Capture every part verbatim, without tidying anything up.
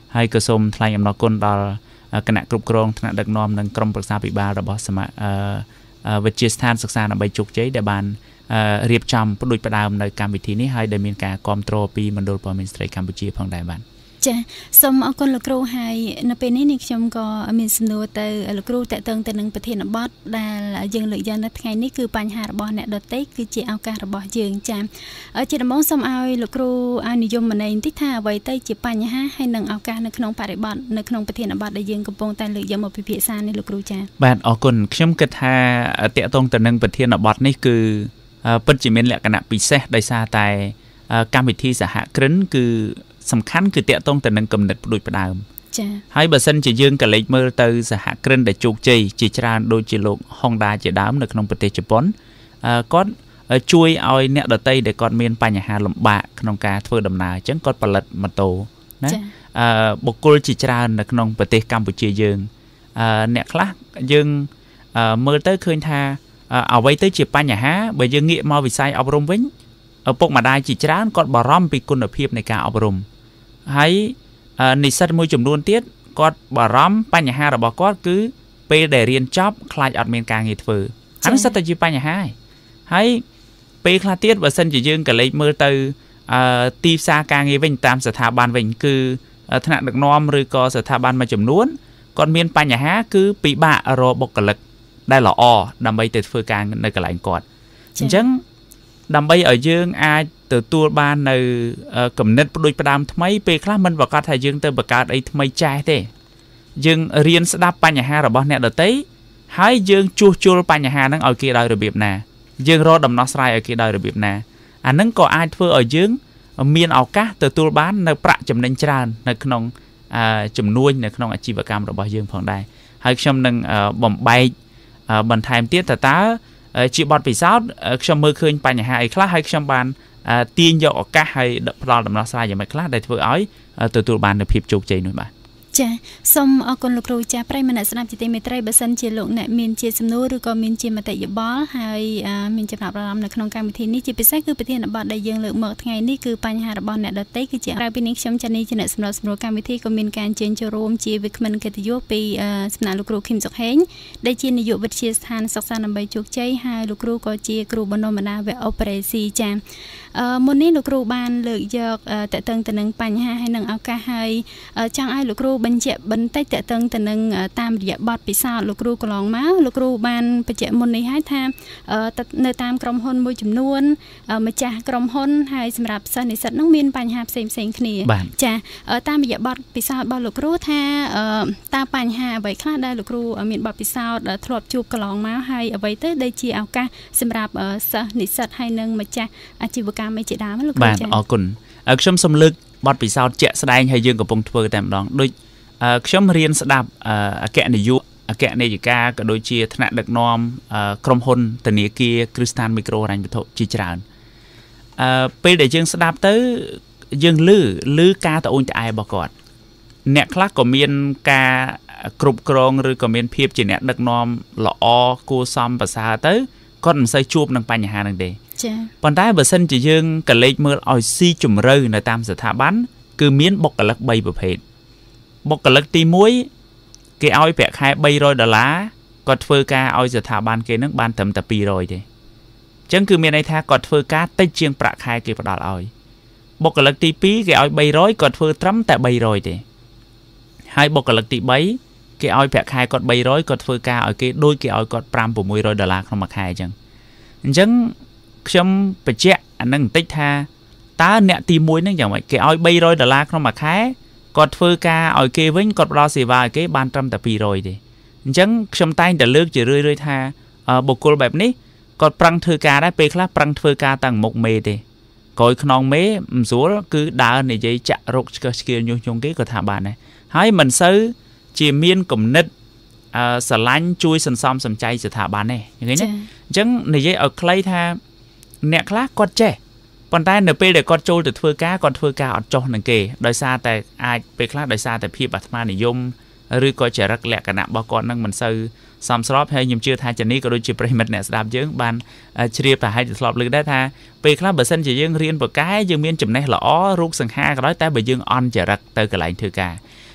ហើយក៏សូមថ្លែងអំណរគុណដល់គណៈគ្រប់គ្រងថ្នាក់ដឹកនាំនិងក្រុមប្រឹក្សាពិបាលរបស់សមាវិទ្យាស្ថានសិក្សាដើម្បីជោគជ័យដែលបានរៀបចំផ្ដួចផ្ដើមនៅកម្មវិធីនេះហើយដែលមានការគាំទ្រពីមណ្ឌលព័ត៌មានស្រីកម្ពុជាផងដែរបាទចាសូមអរគុណលោកគ្រូហើយនៅពេលនេះនេះខ្ញុំក៏មានសំណួរទៅលោកគ្រូតេតឹងទៅនឹងប្រធានបទដែលយើងលើកយកនៅថ្ងៃនេះគឺបញ្ហារបស់អ្នកដទៃគឺជាឱកាសរបស់យើងចាជាដំបូងសូមឲ្យលោកគ្រូឲ្យនិយមន័យបន្តិចថាអ្វីទៅជាបញ្ហាហើយនឹងឱកាសនៅក្នុងបរិបទនៅក្នុងប្រធានបទដែលយើងកំពុងតែលើកយកមកពិភាក្សានេះលោកគ្រូចាបាទអរគុណខ្ញុំគិតថាតេតឹងទៅនឹងប្រធានបទនេះគឺពិតជាមានលក្ខណៈពិសេសដោយសារតែកម្មវិធីសហគ្រិនគឺសំខាន់គឺតាក់ទងទៅនឹងគំនិតផ្ដួចផ្ដើមចា៎ហើយបើសិនជាយើងក៏លេចមើលទៅសហគ្រិនដែលជោគជ័យជាច្រើនដូចជាលោក Honda ជាដើមនៅក្នុងប្រទេសជប៉ុនគាត់ជួយឲ្យអ្នកដទៃដែលគាត់មានបញ្ហាលំបាកក្នុងការធ្វើដំណើរអញ្ចឹងគាត់ផលិតម៉ូតូណាអឺបុគ្គលជាច្រើននៅក្នុងប្រទេសកម្ពុជាយើងអឺអ្នកខ្លះយើងមើលទៅឃើញថាអ្វីទៅជាបញ្ហាបើយើងងាកមកវិស័យអប់រំវិញឪពុកម្ដាយជាច្រើនគាត់បារម្ភពីគុណភាពនៃការអប់រំហើយនិស្សិតមួយចំនួនទៀតគាត់បារម្ភបញ្ហារបស់គាត់គឺពេលដែលរៀនចប់ខ្លាចអត់មានការងារធ្វើអានេះសិតតែជាបញ្ហាហើយពេលខ្លះទៀតបើសិនជាយើងក៏លេចមើលទៅទីផ្សារការងារវិញតាមស្ថាប័នវិញគឺថ្នាក់ដឹកនាំឬក៏ស្ថាប័នមួយចំនួនគាត់មានបញ្ហាគឺពិបាករកបុគ្គលិកដែលល្អដើម្បីទៅធ្វើការនៅកន្លែងគាត់អញ្ចឹងដើម្បីឲ្យយើងអាចទទួលបាននៅគំនិតផ្ដួចផ្ដើមថ្មីពេលខ្លះមិនប្រកាសថាយើងទៅបង្កើតអីថ្មីចាស់ទេយើងរៀនស្ដាប់បញ្ហារបស់អ្នកដទៃហើយយើងជួសជុលបញ្ហាហ្នឹងឲ្យគេដោយរបៀបណាយើងរកដំណោះស្រាយឲ្យគេដោយរបៀបណាអាហ្នឹងក៏អាចធ្វើឲ្យយើងមានឱកាសទទួលបាននៅប្រាក់ចំណេញច្រើននៅក្នុងជំនួញនៅក្នុងអាជីវកម្មរបស់យើងផងដែរហើយខ្ញុំនឹងបំបែកបន្ថែមទៀតតើតើជាបទពិសោធន៍ខ្ញុំមើលឃើញបញ្ហាអីខ្លះហើយខ្ញុំបានទាញយកឱកាសហើយផ្ដល់ដំណោះស្រាយយ៉ាងម៉េចខ្លះដែលធ្វើឲ្យទទួលបាននូវភាពជោគជ័យនោះបាទចាសូមអរគុណលោកគ្រូចាប្រិយមិត្តអ្នកស្ដាប់ជាទីមេត្រីបើសិនជាលោកអ្នកមានជាសំណួរឬក៏មានជាមតិយោបល់ហើយមានចំណាប់អារម្មណ៍នៅក្នុងកម្មវិធីនេះជាពិសេសគឺប្រធានបទដែលយើងលើកមកថ្ងៃនេះគឺបញ្ហារបស់អ្នកដទៃគឺជាក្រៅពីនេះខ្ញុំចានីជាអ្នកសម្របសម្រួលកម្មវិធីក៏មានការជើញចូលរួមជាវិក្កាមកិត្តិយសពីសំណាក់លោកគ្រូឃឹមសុខហេងដែលជានាយកវិទ្យាស្ថានសិក្សាដើម្បីជោគជ័យហើយលោកគ្រូក៏ជាគ្រូបណ្ដុំបណ្ដាលវគ្គអូប៉េរ៉េស៊ីចាអឺមុននេះលោកគ្រូបានលើកយកតកតឹងទៅនឹងបញ្ហាហើយនឹងឱកាសហើយចង់ឲ្យលោកគ្រូបញ្ជាក់បន្តិចតកតឹងទៅនឹងតាមរយៈបទពិសោធន៍លោកគ្រូកន្លងមកលោកគ្រូបានបញ្ជាក់មុននេះហើយថានៅតាមក្រុមហ៊ុនមួយចំនួនម្ចាស់ក្រុមហ៊ុនហើយសម្រាប់សិស្សនិស្សិតនឹងមានបញ្ហាផ្សេងផ្សេងគ្នាចាតាមរយៈបទពិសោធន៍របស់លោកគ្រូថាតើបញ្ហាអ្វីខ្លះដែលលោកគ្រូមានបទពិសោធន៍ធ្លាប់ជួបកន្លងមកហើយអ្វីទៅដែលជាឱកាសសម្រាប់សិស្សនិស្សិតហើយនឹងម្ចាស់អាជីវកម្មឯជាដើមលោកគ្រូចា៎បាទអរគុណខ្ញុំសូមលើកបទពិសោធន៍ជាក់ស្ដែងហើយយើងកំពុងធ្វើតែម្ដងដូចខ្ញុំរៀនស្ដាប់អគ្គនាយកអគ្គនាយិកាក៏ដូចជាថ្នាក់ដឹកនាំក្រុមហ៊ុនធនាគារគ្រឹះស្ថានមីក្រូហិរញ្ញវត្ថុជាច្រើនអឺពេលដែលយើងស្ដាប់ទៅយើងឮឮការត្អូញត្អែរបស់គាត់អ្នកខ្លះក៏មានការគ្រប់គ្រងឬក៏មានភាពជាអ្នកដឹកនាំល្អគួរសមប្រសើរទៅគាត់មិនសូវជួបនឹងបញ្ហាហ្នឹងទេចា៎ប៉ុន្តែបើសិនជាយើងកលេចមើលឲ្យស៊ីជម្រៅនៅតាមស្ថាប័នគឺមានបុគ្គលិកបីប្រភេទបុគ្គលិកទីមួយគេឲ្យប្រាក់ខែបីរយដុល្លារគាត់ធ្វើការឲ្យស្ថាប័នគេនឹងបានត្រឹមតែពីររយទេអញ្ចឹងគឺមានន័យថាគាត់ធ្វើការតិចជាងប្រាក់ខែគេផ្ដល់ឲ្យបុគ្គលិកទីពីរគេឲ្យបីរយគាត់ធ្វើត្រឹមតែបីរយទេហើយបុគ្គលិកទីបីគេឲ្យប្រាក់ខែគាត់បីរយគាត់ធ្វើការឲ្យគេដូចគេឲ្យគាត់ប្រាំប្រាំមួយរយដុល្លារក្នុងមួយខែអញ្ចឹងអញ្ចឹងខ្ញុំបញ្ជាក់អានឹងបន្តិចថាតើអ្នកទីមួយហ្នឹងយ៉ាងម៉េចគេឲ្យបីរយដុល្លារក្នុងមួយខែគាត់ធ្វើការឲ្យគេវិញគាត់ផ្ដល់សេវាឲ្យគេបានត្រឹមតែពីររយទេអញ្ចឹងខ្ញុំតែងតែលើកជារឿយៗថាបុគ្គលបែបនេះគាត់ប្រឹងធ្វើការដែរពេលខ្លះប្រឹងធ្វើការតាំងមុខមេទេក្រោយខ្នងមេមិនស្រួលគឺដើរនិយាយចាក់រកឆ្កឹះឆ្កៀលញុះញង់គេក៏ថាបានដែរហើយមិនសូវជាមានគំនិតអឺស្រឡាញ់ជួយសន្សំសំចៃស្ថាប័នទេឃើញទេអញ្ចឹងនិយាយឲ្យខ្លីថាអ្នកខ្លះគាត់ចេះប៉ុន្តែនៅពេលដែលគាត់ចូលទៅធ្វើការគាត់ធ្វើការអត់ចុះនឹងគេដោយសារតែអាចពេលខ្លះដោយសារតែភាពអាត្មានិយមឬក៏ចរិតលក្ខណៈរបស់គាត់នឹងមិនសូវសមស្របហើយខ្ញុំជឿថាចានីក៏ដូចជាប្រិមិត្តអ្នកស្ដាប់យើងបានជ្រាបប្រហែលជាធ្លាប់លើកដែរថាពេលខ្លះបើសិនជាយើងរៀនបកែយើងមានចំណេះល្អរូបសង្ហាក៏ដោយតែបើយើងអន់ចរិតទៅកន្លែងធ្វើការអ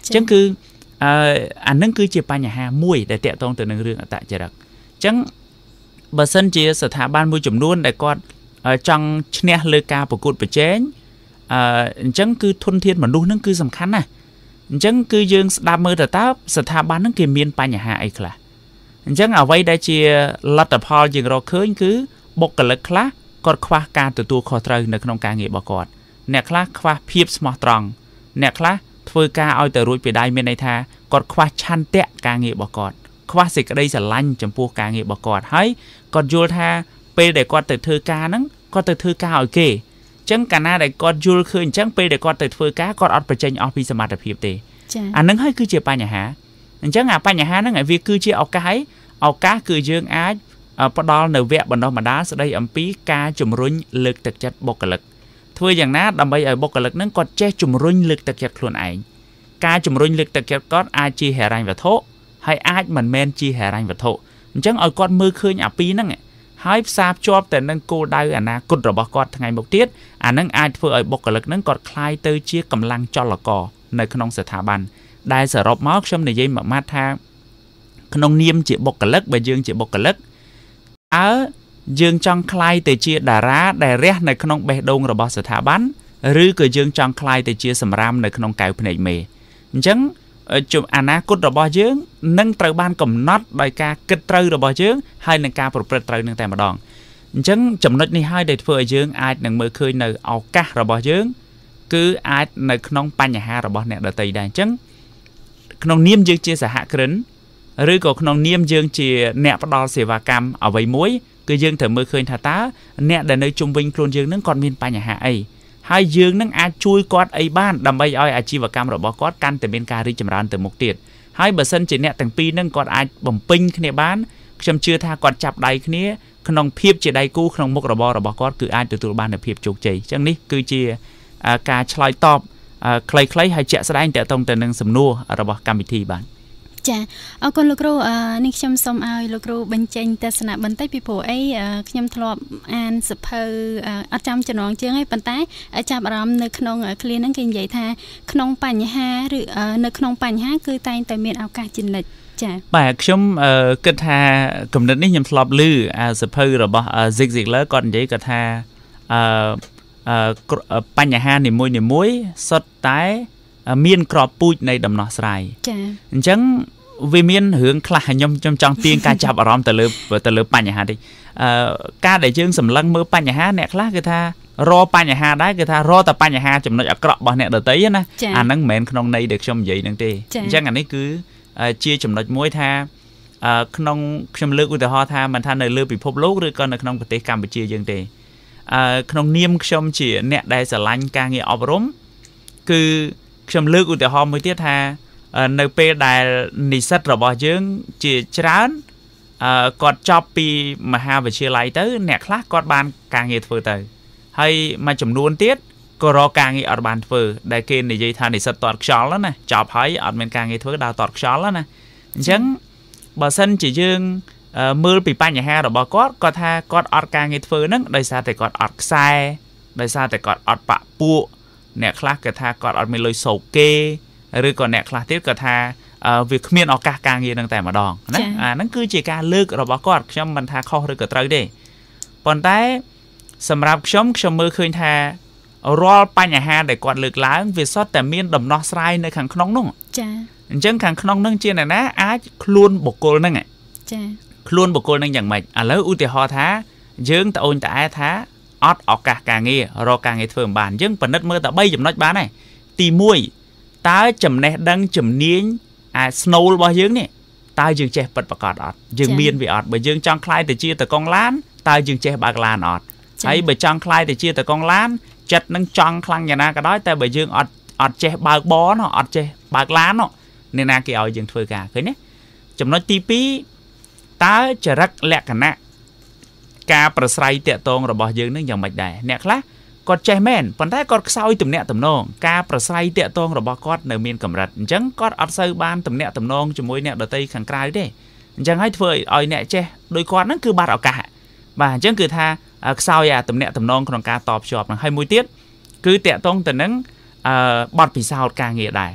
ចឹងគឺអឺអានឹងគឺជាបញ្ហាមួយដែលតាក់ទងទៅនឹងរឿងអត្តចរិតចឹងបើសិនជាស្ថាប័នមួយចំនួនដែលគាត់ចង់ឈ្នះលើការប្រកួតប្រជែងអឺអញ្ចឹងគឺធនធានមនុស្សហ្នឹងគឺសំខាន់ណាស់អញ្ចឹងគឺយើងស្ដាប់មើលទៅតើស្ថាប័នហ្នឹងគេមានបញ្ហាអីខ្លះអញ្ចឹងអ្វីដែលជាលទ្ធផលយើងរកឃើញគឺបុគ្គលិកខ្លះគាត់ខ្វះការទទួលខុសត្រូវនៅក្នុងការងាររបស់គាត់អ្នកខ្លះខ្វះភាពស្មោះត្រង់អ្នកខ្លះធ្វើការឲ្យទៅរួចពីដៃមានន័យថាគាត់ខ្វះឆន្ទៈការងាររបស់គាត់ខ្វះសេចក្តីស្រឡាញ់ចំពោះការងាររបស់គាត់ហើយគាត់យល់ថាពេលដែលគាត់ទៅធ្វើការហ្នឹងគាត់ទៅធ្វើការឲ្យគេអញ្ចឹងកាលណាដែលគាត់យល់ឃើញអញ្ចឹងពេលដែលគាត់ទៅធ្វើការគាត់អត់បញ្ចេញអស់ពីសមត្ថភាពទេអាហ្នឹងហើយគឺជាបញ្ហាអញ្ចឹងអាបញ្ហាហ្នឹងវាគឺជាឱកាសឯឱកាសគឺយើងអាចផ្ដល់នៅវគ្គបណ្ដុះបណ្ដាលស្ដីអំពីការជំរុញលើកទឹកចិត្តបុគ្គលិកធ្វើយ៉ាងណាដើម្បីឲ្យបុគ្គលិកហ្នឹងគាត់ចេះជំរុញលើកទឹកចិត្តខ្លួនឯងការជំរុញលើកទឹកចិត្តគាត់អាចជាហិរញ្ញវត្ថុហើយអាចមិនមែនជាហិរញ្ញវត្ថុអញ្ចឹងឲ្យគាត់មើលឃើញអាពីរហ្នឹងហើយផ្សារភ្ជាប់ទៅនឹងគោលដៅអនាគតរបស់គាត់ថ្ងៃមុខទៀតអានឹងអាចធ្វើឲ្យបុគ្គលិកហ្នឹងគាត់คล้ายទៅជាកម្លាំងចលករនៅក្នុងស្ថាប័នដែលសរុបមកខ្ញុំនិយាយមួយម៉ាត់ថាក្នុងនាមជាបុគ្គលិកបើយើងជាបុគ្គលិកអើយើងចង់คล้ายទៅជាតារាដែលរះនៅក្នុងបេះដូងរបស់ស្ថាប័នឬក៏យើងចង់คล้ายទៅជាសម្រាមនៅក្នុងកែវភ្នែកមេអញ្ចឹងអនាគតរបស់យើងនឹងត្រូវបានកំណត់ដោយការគិតត្រូវរបស់យើងហើយនឹងការប្រព្រឹត្តត្រូវនឹងតែម្ដងអញ្ចឹងចំណុចនេះហើយដែលធ្វើឲ្យយើងអាចនឹងមើលឃើញនៅឱកាសរបស់យើងគឺអាចនៅក្នុងបញ្ហារបស់អ្នកដទៃដែរអញ្ចឹងក្នុងនាមយើងជាសហគ្រិនឬក៏ក្នុងនាមយើងជាអ្នកផ្ដល់សេវាកម្មអ្វីមួយគឺយើងត្រូវមើលឃើញថាតើអ្នកដែលនៅជុំវិញខ្លួនយើងនឹងគាត់មានបញ្ហាអីហើយយើងនឹងអាចជួយគាត់អីបានដើម្បីឲ្យអាជីវកម្មរបស់គាត់កាន់តែមានការរីកចម្រើនទៅមុខទៀតហើយបើសិនជាអ្នកទាំងពីរនឹងគាត់អាចបំពេញគ្នាបានខ្ញុំជឿថាគាត់ចាប់ដៃគ្នាក្នុងភាពជាដៃគូក្នុងមុខរបររបស់គាត់គឺអាចទទួលបាននូវភាពជោគជ័យអញ្ចឹងនេះគឺជាការឆ្លើយតបខ្លីៗហើយជាក់ស្ដែងទាក់ទងទៅនឹងសំណួររបស់កម្មវិធីបាទចាអរគុណលោកគ្រូនេះខ្ញុំសូមឲ្យលោកគ្រូបញ្ចេញទស្សនៈបន្តិចពីព្រោះអីខ្ញុំធ្លាប់អានសភៅអត់ចាំចំណងជើងឯងប៉ុន្តែចាប់អារម្មណ៍នៅក្នុងឃ្លាហ្នឹងគេនិយាយថាក្នុងបញ្ហាឬនៅក្នុងបញ្ហាគឺតែងតែមានឱកាសជានិច្ចចាបាទខ្ញុំគិតថាគំនិតនេះខ្ញុំធ្លាប់ឮសភៅរបស់ Zig Ziglar គាត់និយាយគាត់ថាអឺបញ្ហានីមួយៗសុទ្ធតែមានក្របពូជនៃដំណោះស្រាយចាអញ្ចឹងវាមានរឿងខ្លះខ្ញុំខ្ញុំចង់ទាញការចាប់អារម្មណ៍ទៅលើទៅលើបញ្ហាតិចអឺការដែលយើងសម្លឹងមើលបញ្ហាអ្នកខ្លះគឺថារកបញ្ហាដែរគឺថារកតែបញ្ហាចំណុចអាក្រក់របស់អ្នកដទៃណាអាហ្នឹងមិនមែនក្នុងន័យដែលខ្ញុំនិយាយហ្នឹងទេអញ្ចឹងអានេះគឺជាចំណុចមួយថាក្នុងខ្ញុំលើកឧទាហរណ៍ថាមិនថានៅលើពិភពលោកឬក៏នៅក្នុងប្រទេសកម្ពុជាយើងទេអឺក្នុងនាមខ្ញុំជាអ្នកដែលស្រឡាញ់ការងារអប់រំគឺខ្ញុំលើកឧទាហរណ៍មួយទៀតថានៅពេលដែលនិស្សិតរបស់យើងជាច្រើនអឺគាត់ចប់ពីមហាវិទ្យាល័យទៅអ្នកខ្លះគាត់បានការងារធ្វើទៅហើយមួយចំនួនទៀតក៏រកការងារអត់បានធ្វើដែលគេនិយាយថានិស្សិតតតខ្យល់ណាចប់ហើយអត់មានការងារធ្វើដើរតតខ្យល់ណាអញ្ចឹងបើសិនជាយើងមើលពីបញ្ហារបស់គាត់គាត់ថាគាត់អត់ការងារធ្វើហ្នឹងដោយសារតែគាត់អត់ខ្សែដោយសារតែគាត់អត់បាក់ពួកអ្នកខ្លះគាត់ថាគាត់អត់មានលុយសោកគេឬក៏អ្នកខ្លះទៀតគាត់ថាវាគ្មានឱកាសការងារនឹងតែម្ដងណាអាហ្នឹងគឺជាការលើករបស់គាត់ខ្ញុំមិនថាខុសឬក៏ត្រូវទេប៉ុន្តែសម្រាប់ខ្ញុំខ្ញុំមើលឃើញថារាល់បញ្ហាដែលគាត់លើកឡើងវាសុទ្ធតែមានដំណោះស្រាយនៅខាងក្នុងនោះចាអញ្ចឹងខាងក្នុងនឹងជាអ្នកណាអាចខ្លួនបុគ្គលហ្នឹងចាខ្លួនបុគ្គលហ្នឹងយ៉ាងម៉េចឥឡូវឧទាហរណ៍ថាយើងត្អូញត្អែថាអត់ឱកាសការងាររកការងារធ្វើមិនបានយើងពិនិត្យមើលតែបីចំណុចបានហើយទីមួយតើចំណេះដឹងជំនាញអា snow របស់យើងនេះតើយើងចេះពិតប្រាកដអត់យើងមានវាអត់បើយើងចង់ខ្លាយទៅជាតកង់ឡានតើយើងចេះបើកឡានអត់ហើយបើចង់ខ្លាយទៅជាតកង់ឡានចិត្តនឹងចង់ខ្លាំងយ៉ាងណាក៏ដោយតែបើយើងអត់អត់ចេះបើកបរអត់ចេះបើកឡានអ្នកណាគេឲ្យយើងធ្វើការឃើញទេចំណុចទីពីរតើចរិតលក្ខណៈការប្រស្រ័យតាក់ទងរបស់យើងនឹងយ៉ាងម៉េចដែរអ្នកខ្លះគាត់ចេះមែនប៉ុន្តែគាត់ខ្សោយទំនាក់ទំនងការប្រស្រ័យតាក់ទងរបស់គាត់នៅមានកម្រិតអញ្ចឹងគាត់អត់សូវបានទំនាក់ទំនងជាមួយអ្នកដទៃខាងក្រៅទេអញ្ចឹងហើយធ្វើឲ្យអ្នកចេះដោយគាត់ហ្នឹងគឺបាត់ឱកាសបាទអញ្ចឹងគឺថាខ្សោយអាទំនាក់ទំនងក្នុងការតបភ្ជាប់ហ្នឹងហើយមួយទៀតគឺតាក់ទងទៅនឹងអឺបទពិសោធន៍ការងារដែរ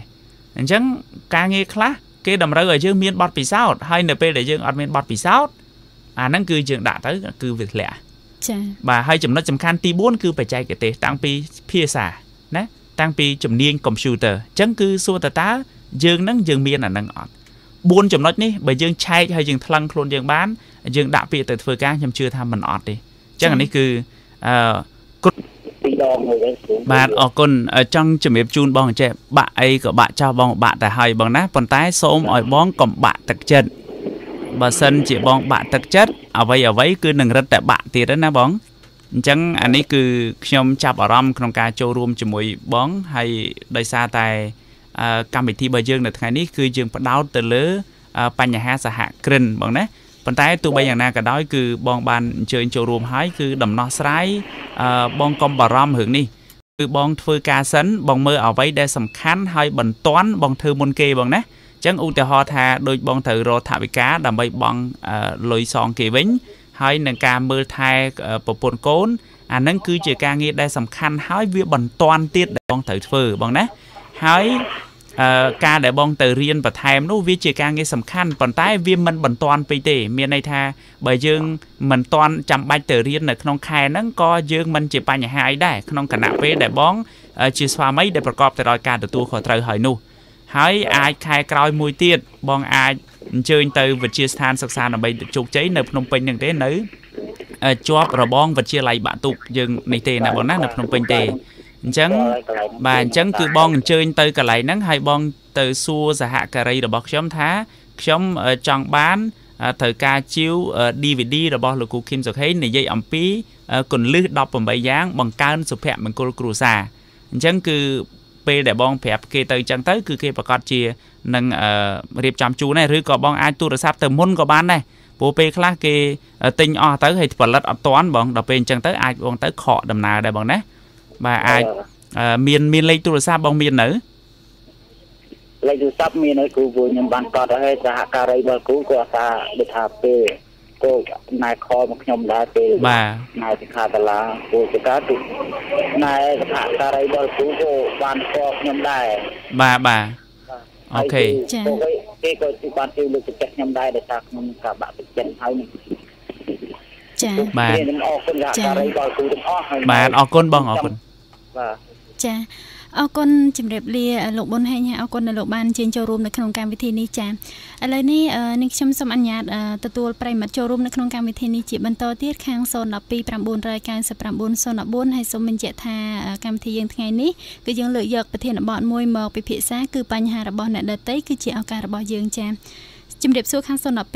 អញ្ចឹងការងារខ្លះគេតម្រូវឲ្យយើងមានបទពិសោធន៍ហើយនៅពេលដែលយើងអត់មានបទពិសោធន៍អាហ្នឹងគឺយើងដាក់ទៅគឺវាធ្លាក់ចា៎បាទហើយចំណុចសំខាន់ទី4គឺបច្ចេកទេសតាំងពីភាសាណាតាំងពីជំនាញ computer អញ្ចឹងគឺសួរតើតើយើងនឹងយើងមានអាហ្នឹងអត់4ចំណុចនេះបើយើងឆែកហើយយើងថ្លឹងខ្លួនយើងបានយើងដាក់ពាក្យទៅធ្វើការខ្ញុំជឿថាមិនអត់ទេអញ្ចឹងអានេះគឺអឺពីដងមួយបាទអរគុណចង់ជំរាបជូនបងចេះបាក់អីក៏បាក់ចោលបងបាក់តែហើយបងណាប៉ុន្តែសូមឲ្យបងកុំបាក់ទឹកចិត្តបើសិនជាបងបាក់ទឹកចិត្តអ្វីអ្វីគឺនឹងរឹតតែបាក់ទៀតណាបងអញ្ចឹងអានេះគឺខ្ញុំចាប់អារម្មណ៍ក្នុងការចូលរួមជាមួយបងហើយដោយសារតែកម្មវិធីរបស់យើងនៅថ្ងៃនេះគឺយើងផ្ដោតទៅលើបញ្ហាសហគ្រិនបងណាប៉ុន្តែទោះបីយ៉ាងណាក៏ដោយគឺបងបានអញ្ជើញចូលរួមហើយគឺដំណោះស្រាយបងកុំបារម្ភរឿងនេះគឺបងធ្វើការសិនបងមើលអ្វីដែលសំខាន់ហើយបន្ទាន់បងធ្វើមុនគេបងណាអញ្ចឹងឧទាហរណ៍ថាដូចបងត្រូវរកថវិកាដើម្បីបងលុយសងគេវិញហើយនឹងការមើលថែប្រពន្ធកូនអានឹងគឺជាការងារដែលសំខាន់ហើយវាបន្ទាន់ទៀតដែលបងត្រូវធ្វើបងណាហើយការដែលបងទៅរៀនបន្ថែមនោះវាជាការងារសំខាន់ប៉ុន្តែវាមិនបន្ទាន់ពេកទេមានន័យថាបើយើងមិនទាន់ចាំបាច់ទៅរៀននៅក្នុងខែហ្នឹងក៏យើងមិនជាបញ្ហាអីដែរក្នុងគណៈពេលដែលបងជាស្វាមីដែលប្រកបទៅដោយការទទួលខុសត្រូវហើយនោះហើយអាចខែក្រោយមួយទៀតបងអាចអញ្ជើញទៅវិទ្យាស្ថានសិក្សាដើម្បីជោគជ័យនៅភ្នំពេញហ្នឹងទេនៅជាប់របងវិទ្យាល័យបាក់ទុកយើងនេះទេណាបងណានៅភ្នំពេញទេអញ្ចឹងបាទអញ្ចឹងគឺបងអញ្ជើញទៅកន្លែងហ្នឹងហើយបងទៅសួរសហការីរបស់ខ្ញុំថាខ្ញុំចង់បានត្រូវការជាវ ឌី វី ឌី របស់លោកគ្រូឃីមសុខេងនិយាយអំពីគន្លឹះដប់ប្រាំបីយ៉ាងបង្កើនសុភមង្គលគ្រួសារអញ្ចឹងគឺពេលដែលបងប្រាប់គេទៅអញ្ចឹងទៅគឺគេប្រកាសជានឹងរៀបចំជូនដែរឬក៏បងអាចទូរស័ព្ទទៅមុនក៏បានដែរព្រោះពេលខ្លះគេទិញអស់ទៅហើយផលិតអត់ទាន់បងដល់ពេលអញ្ចឹងទៅអាចបងទៅខកដំណើរដែរបងណាបាទអាចមានមានលេខទូរស័ព្ទបងមាននៅលេខទូរស័ព្ទមាននៅគ្រូព្រោះខ្ញុំបានកត់ហើយសហការីរបស់គ្រូគាត់ថាដូចថាពេលគោណែខលមកខ្ញុំដែរពេលបាទណែសិក្ខាសាលាគោចកាទុណែសហការីរបស់គ្រូក៏បានស្គាល់ខ្ញុំដែរបាទបាទអូខេចា៎គេក៏ជួយបានជួយលើកទឹកចិត្តខ្ញុំដែរដែលថាខ្ញុំក៏បាក់ទឹកចិត្តហើយចា៎បាទខ្ញុំអរគុណសហការីរបស់គ្រូទាំងអស់ហើយបាទអរគុណបងអរគុណបាទចាអរគុណជំរាបលាលោកប៊ុនហេងអរគុណដែលលោកបានជើញចូលរួមនៅក្នុងកម្មវិធីនេះចាឥឡូវនេះនេះខ្ញុំសូមអនុញ្ញាតទទួលប្រិមត្តចូលរួមនៅក្នុងកម្មវិធីនេះជាបន្តទៀតខាងศูนย์ หนึ่ง two 9 9 9 9 ศูนย์ four ហើយសូមបញ្ជាក់ថាកម្មវិធីយើងថ្ងៃនេះគឺយើងលើកយកប្រធានបទមួយមកពិភាក្សាគឺបញ្ហារបស់អ្នកដទៃគឺជាឱកាសរបស់យើងចាជំរាបសួរខាងศูนย์ หนึ่ง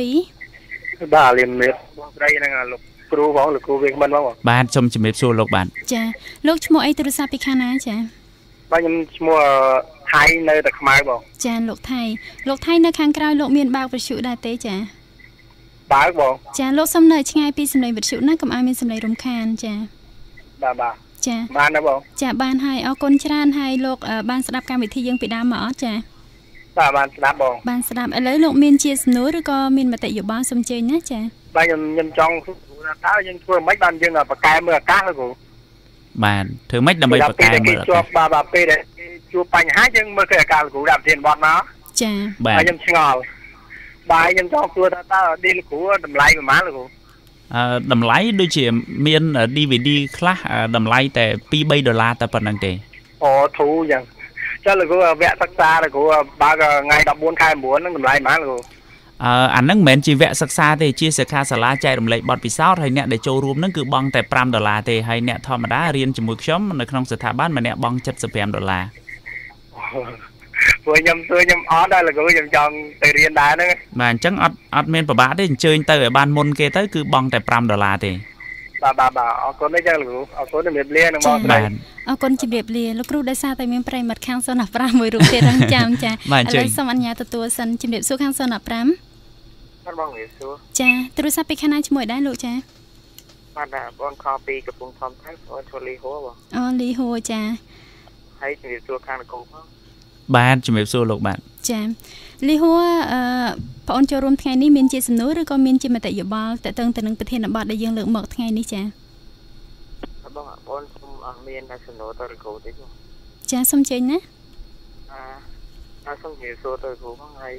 twoបាទលាមលាបងស្រីហ្នឹងលោកគ្រូបងលោកគ្រូវិញមិនបងបាទសូមជំរាបសួរលោកបាទចាលោកឈ្មោះអីទូរស័ព្ទពីខាងណាចាបាទខ្ញុំឈ្មោះថៃនៅតែខ្មៅបងចាលោកថៃលោកថៃនៅខាងក្រៅលោកមានបើកវិទ្យុដែរទេចាបើកបងចាលោកសុំនៅឆ្ងាយពីសំឡេងវិទ្យុណាកុំឲ្យមានសំឡេងរំខានចាបាទបាទចាបានណាបងចាបានហើយអរគុណច្រើនហើយលោកបានស្ដាប់កម្មវិធីយើងពីដើមមកអត់ចាបាទបានស្ដាប់បងបានស្ដាប់ឥឡូវលោកមានជាសំណួរឬក៏មានមតិយោបល់សូមជើញណាចាបាទខ្ញុំខ្ញុំចង់តើយើងធ្វើមិនបានយើងបកកែមើលអាកាសលោកគ្រូបាទធ្វើម៉េចដើម្បីបកកែមើលជាប់បាទបាទពេលដែលជួបបញ្ហាយើងមើលគេអាកាសលោកគ្រូដាក់ប្រធានបទមកចាបាទខ្ញុំឆ្ងល់បាទខ្ញុំចង់សួរថាតើឌីលោកគ្រូតម្លៃប្រហែលលោកគ្រូអឺតម្លៃដូចជាមាន ឌី វី ឌី ខ្លះតម្លៃតែ ពីរ 3 ដុល្លារតែប៉ុណ្្នឹងទេអូធូរអញ្ចឹងចុះលោកគ្រូវគ្គសិក្សាលោកគ្រូបើកថ្ងៃដប់បួនខែ៩ហ្នឹងតម្លៃប្រហែលលោកគ្រូអឺអាហ្នឹងមិនមែនជាវគ្គសិក្សាទេជាសិក្ខាសាលាចែករំលែកបទពិសោធន៍ហើយអ្នកដែលចូលរួមហ្នឹងគឺបង់តែ5ដុល្លារទេហើយអ្នកធម្មតារៀនជាមួយខ្ញុំនៅក្នុងស្ថាប័នម្នាក់បង់75ដុល្លារព្រោះខ្ញុំធ្វើខ្ញុំអត់ដែរលោកគ្រូខ្ញុំចង់ទៅរៀនដែរហ្នឹងបាទអញ្ចឹងអត់អត់មានពិបាកទេអញ្ជើញទៅឲ្យបានមុនគេទៅគឺបង់តែ5ដុល្លារទេបាទបាទបាទអរគុណទេចឹងលោកគ្រូអរគុណជំរាបលានឹងបងស្រីអរគុណជំរាបលាលោកគ្រូដោយសារតែមានប្រិមិត្តខាងศูนย์ ห้า មួយរូបទៀតរងចាំចាឥឡូវសូមអនុញ្ញាតទទួលសិនជំរាបសួរខាងศูนย์ ห้าបាទបងជំរាបសួរចាទូរស័ព្ទពីខាងណាជាមួយដែរលោកចាបាទបងខពីកំពង់ធំថៃអូនឈួលលីហួរបងអូលីហួរចាហើយជំរាបសួរខាងនគរផងបាទជំរាបសួរលោកបាទចាលីហួរអឺបងអូនចូលរួមថ្ងៃនេះមានជាសំណួរឬក៏មានជាមតិយោបល់តើតើទៅនឹងប្រធានបទដែលយើងលើកមកថ្ងៃនេះចាបងបងសូមអត់មានសំណួរទៅលោកគ្រូទេចាសូមចេញណាអឺ ta xong nhiều số tôi cũng hay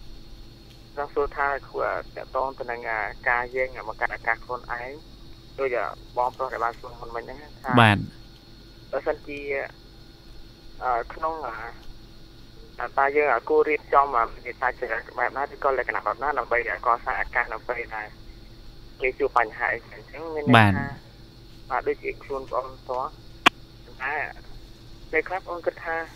ra số tha của để tôn từ năng ca dương mà cả cả con ấy tôi giờ bom tôi để ban xuống mình mình nhé bạn ở sân chi ở không là ta dương ở cô riết cho mà người ta chỉ là bạn nói thì con lại cái nào đó là bây giờ có sai ca là bây này cái chụp ảnh hại bạn mà đôi chị luôn con đó à đâyครับông cứ tha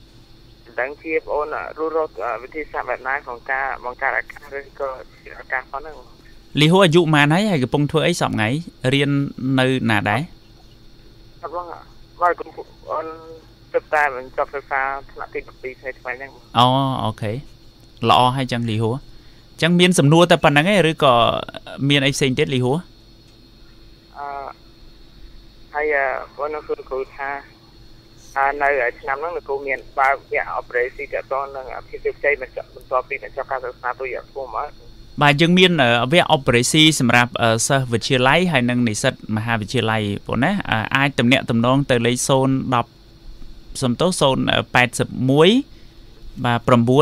đăng ký ôn là rú rốtวิธีสแบบนั้นของการมองการอาการหรือก็อาการเขานั่งลีหัวอายุมาไหนให้กับปงถ้วยไอ้สองไงเรียนในหนาได้ครับว่าว่าคุณอ่อนศึกษาเหมือนจบศึกษาหลักที่ปีใช้ไปยังอ๋อโอเครอให้จังลีหัวจังเมียนสำนวนแต่ปันนั้นไงหรือก็เมียนไอ้เซนเจ็ดลีหัวอ่าให้วันนั้นคือครูท่าในឆ្នាំហ្នឹងលោកគ្រូមានបើវគ្គអបរេស៊ីតតនឹងភាពជោគជ័យមិនបន្តពីបញ្ចប់ការសិក្សាទូយ៉ាងធំមកបាទយើងមានវគ្គអបរេស៊ីសម្រាប់សិស្សវិទ្យាល័យហើយនិងនិស្សិតមហាវិទ្យាល័យប៉ុណ្ណាអាចតំណាក់តំណងទៅលេខศูนย์ ដប់សំទោសศูนย์ แปดสิบเอ็ดបាទ 9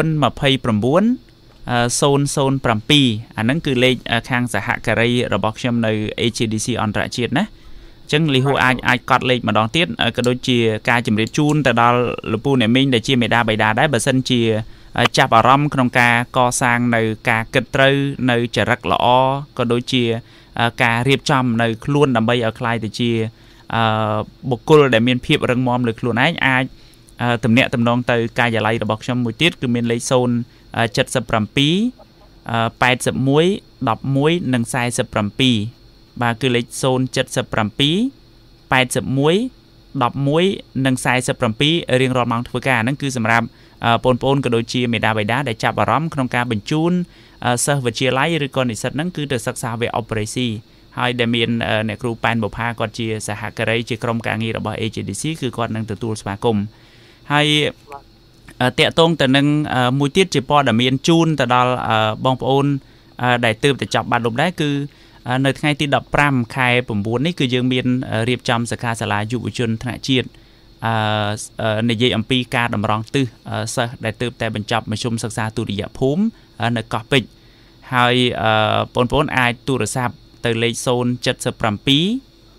29 ศูนย์ ศูนย์ เจ็ดអាហ្នឹងគឺលេខខាងសហការីរបស់ខ្ញុំនៅ เอ จี ดี ซี អន្តរជាតិណាចឹងលីហូអាចអាចកត់លេខម្ដងទៀតក៏ដូចជាការជំរាបជូនទៅដល់លោកពូអ្នកមីងដែលជាមេដាបៃតាដែរបើសិនជាចាប់អារម្មណ៍ក្នុងការកសាងនៅការគិតត្រូវនៅចរិតល្អក៏ដូចជាការរៀបចំនៅខ្លួនដើម្បីឲ្យคล้ายទៅជាបុគ្គលដែលមានភាពរឹងមាំលើខ្លួនឯងអាចតំណាក់តំណងទៅការិយាល័យរបស់ខ្ញុំមួយទៀតគឺមានលេខศูนย์ เจ็ดสิบเจ็ด แปดสิบเอ็ด ดប់មួយ និង สี่สิบเจ็ดបាទគឺលេខศูนย์ เจ็ดสิบเจ็ด แปดสิบเอ็ด ดប់មួយ និង สี่สิบเจ็ดរៀងរាល់ម៉ោងធ្វើការហ្នឹងគឺសម្រាប់បងប្អូនក៏ដូចជាមេដាបៃតាដែលចាប់អារម្មណ៍ក្នុងការបញ្ជូនសិស្សវិទ្យាល័យឬក៏និស្សិតហ្នឹងគឺទៅសិក្សាវគ្គអបរេស៊ីហើយដែលមានអ្នកគ្រូប៉ែនបុប្ផាគាត់ជាសហការីជាក្រុមការងាររបស់ เอ จี ดี ซี គឺគាត់នឹងទទួលស្វាគមន៍ហើយតាក់ទងទៅនឹងមួយទៀតជាព័ត៌មានជូនទៅដល់បងប្អូនដែលទើបតែចាប់បាត់លំដែរគឺនៅថ្ងៃទីដប់ប្រាំខែ9នេះគឺយើងមានរៀបចំសិក្ខាសាលាយុវជនថ្នាក់ជាតិអឺនិយាយអំពីការតម្រង់ទិសសិស្សដែលទើបតែបញ្ចប់មធ្យមសិក្សាទុតិយភូមិនៅកោះពេជ្រហើយបងប្អូនអាចទូរស័ព្ទទៅលេខศูนย์ เจ็ดสิบเจ็ด เจ็ด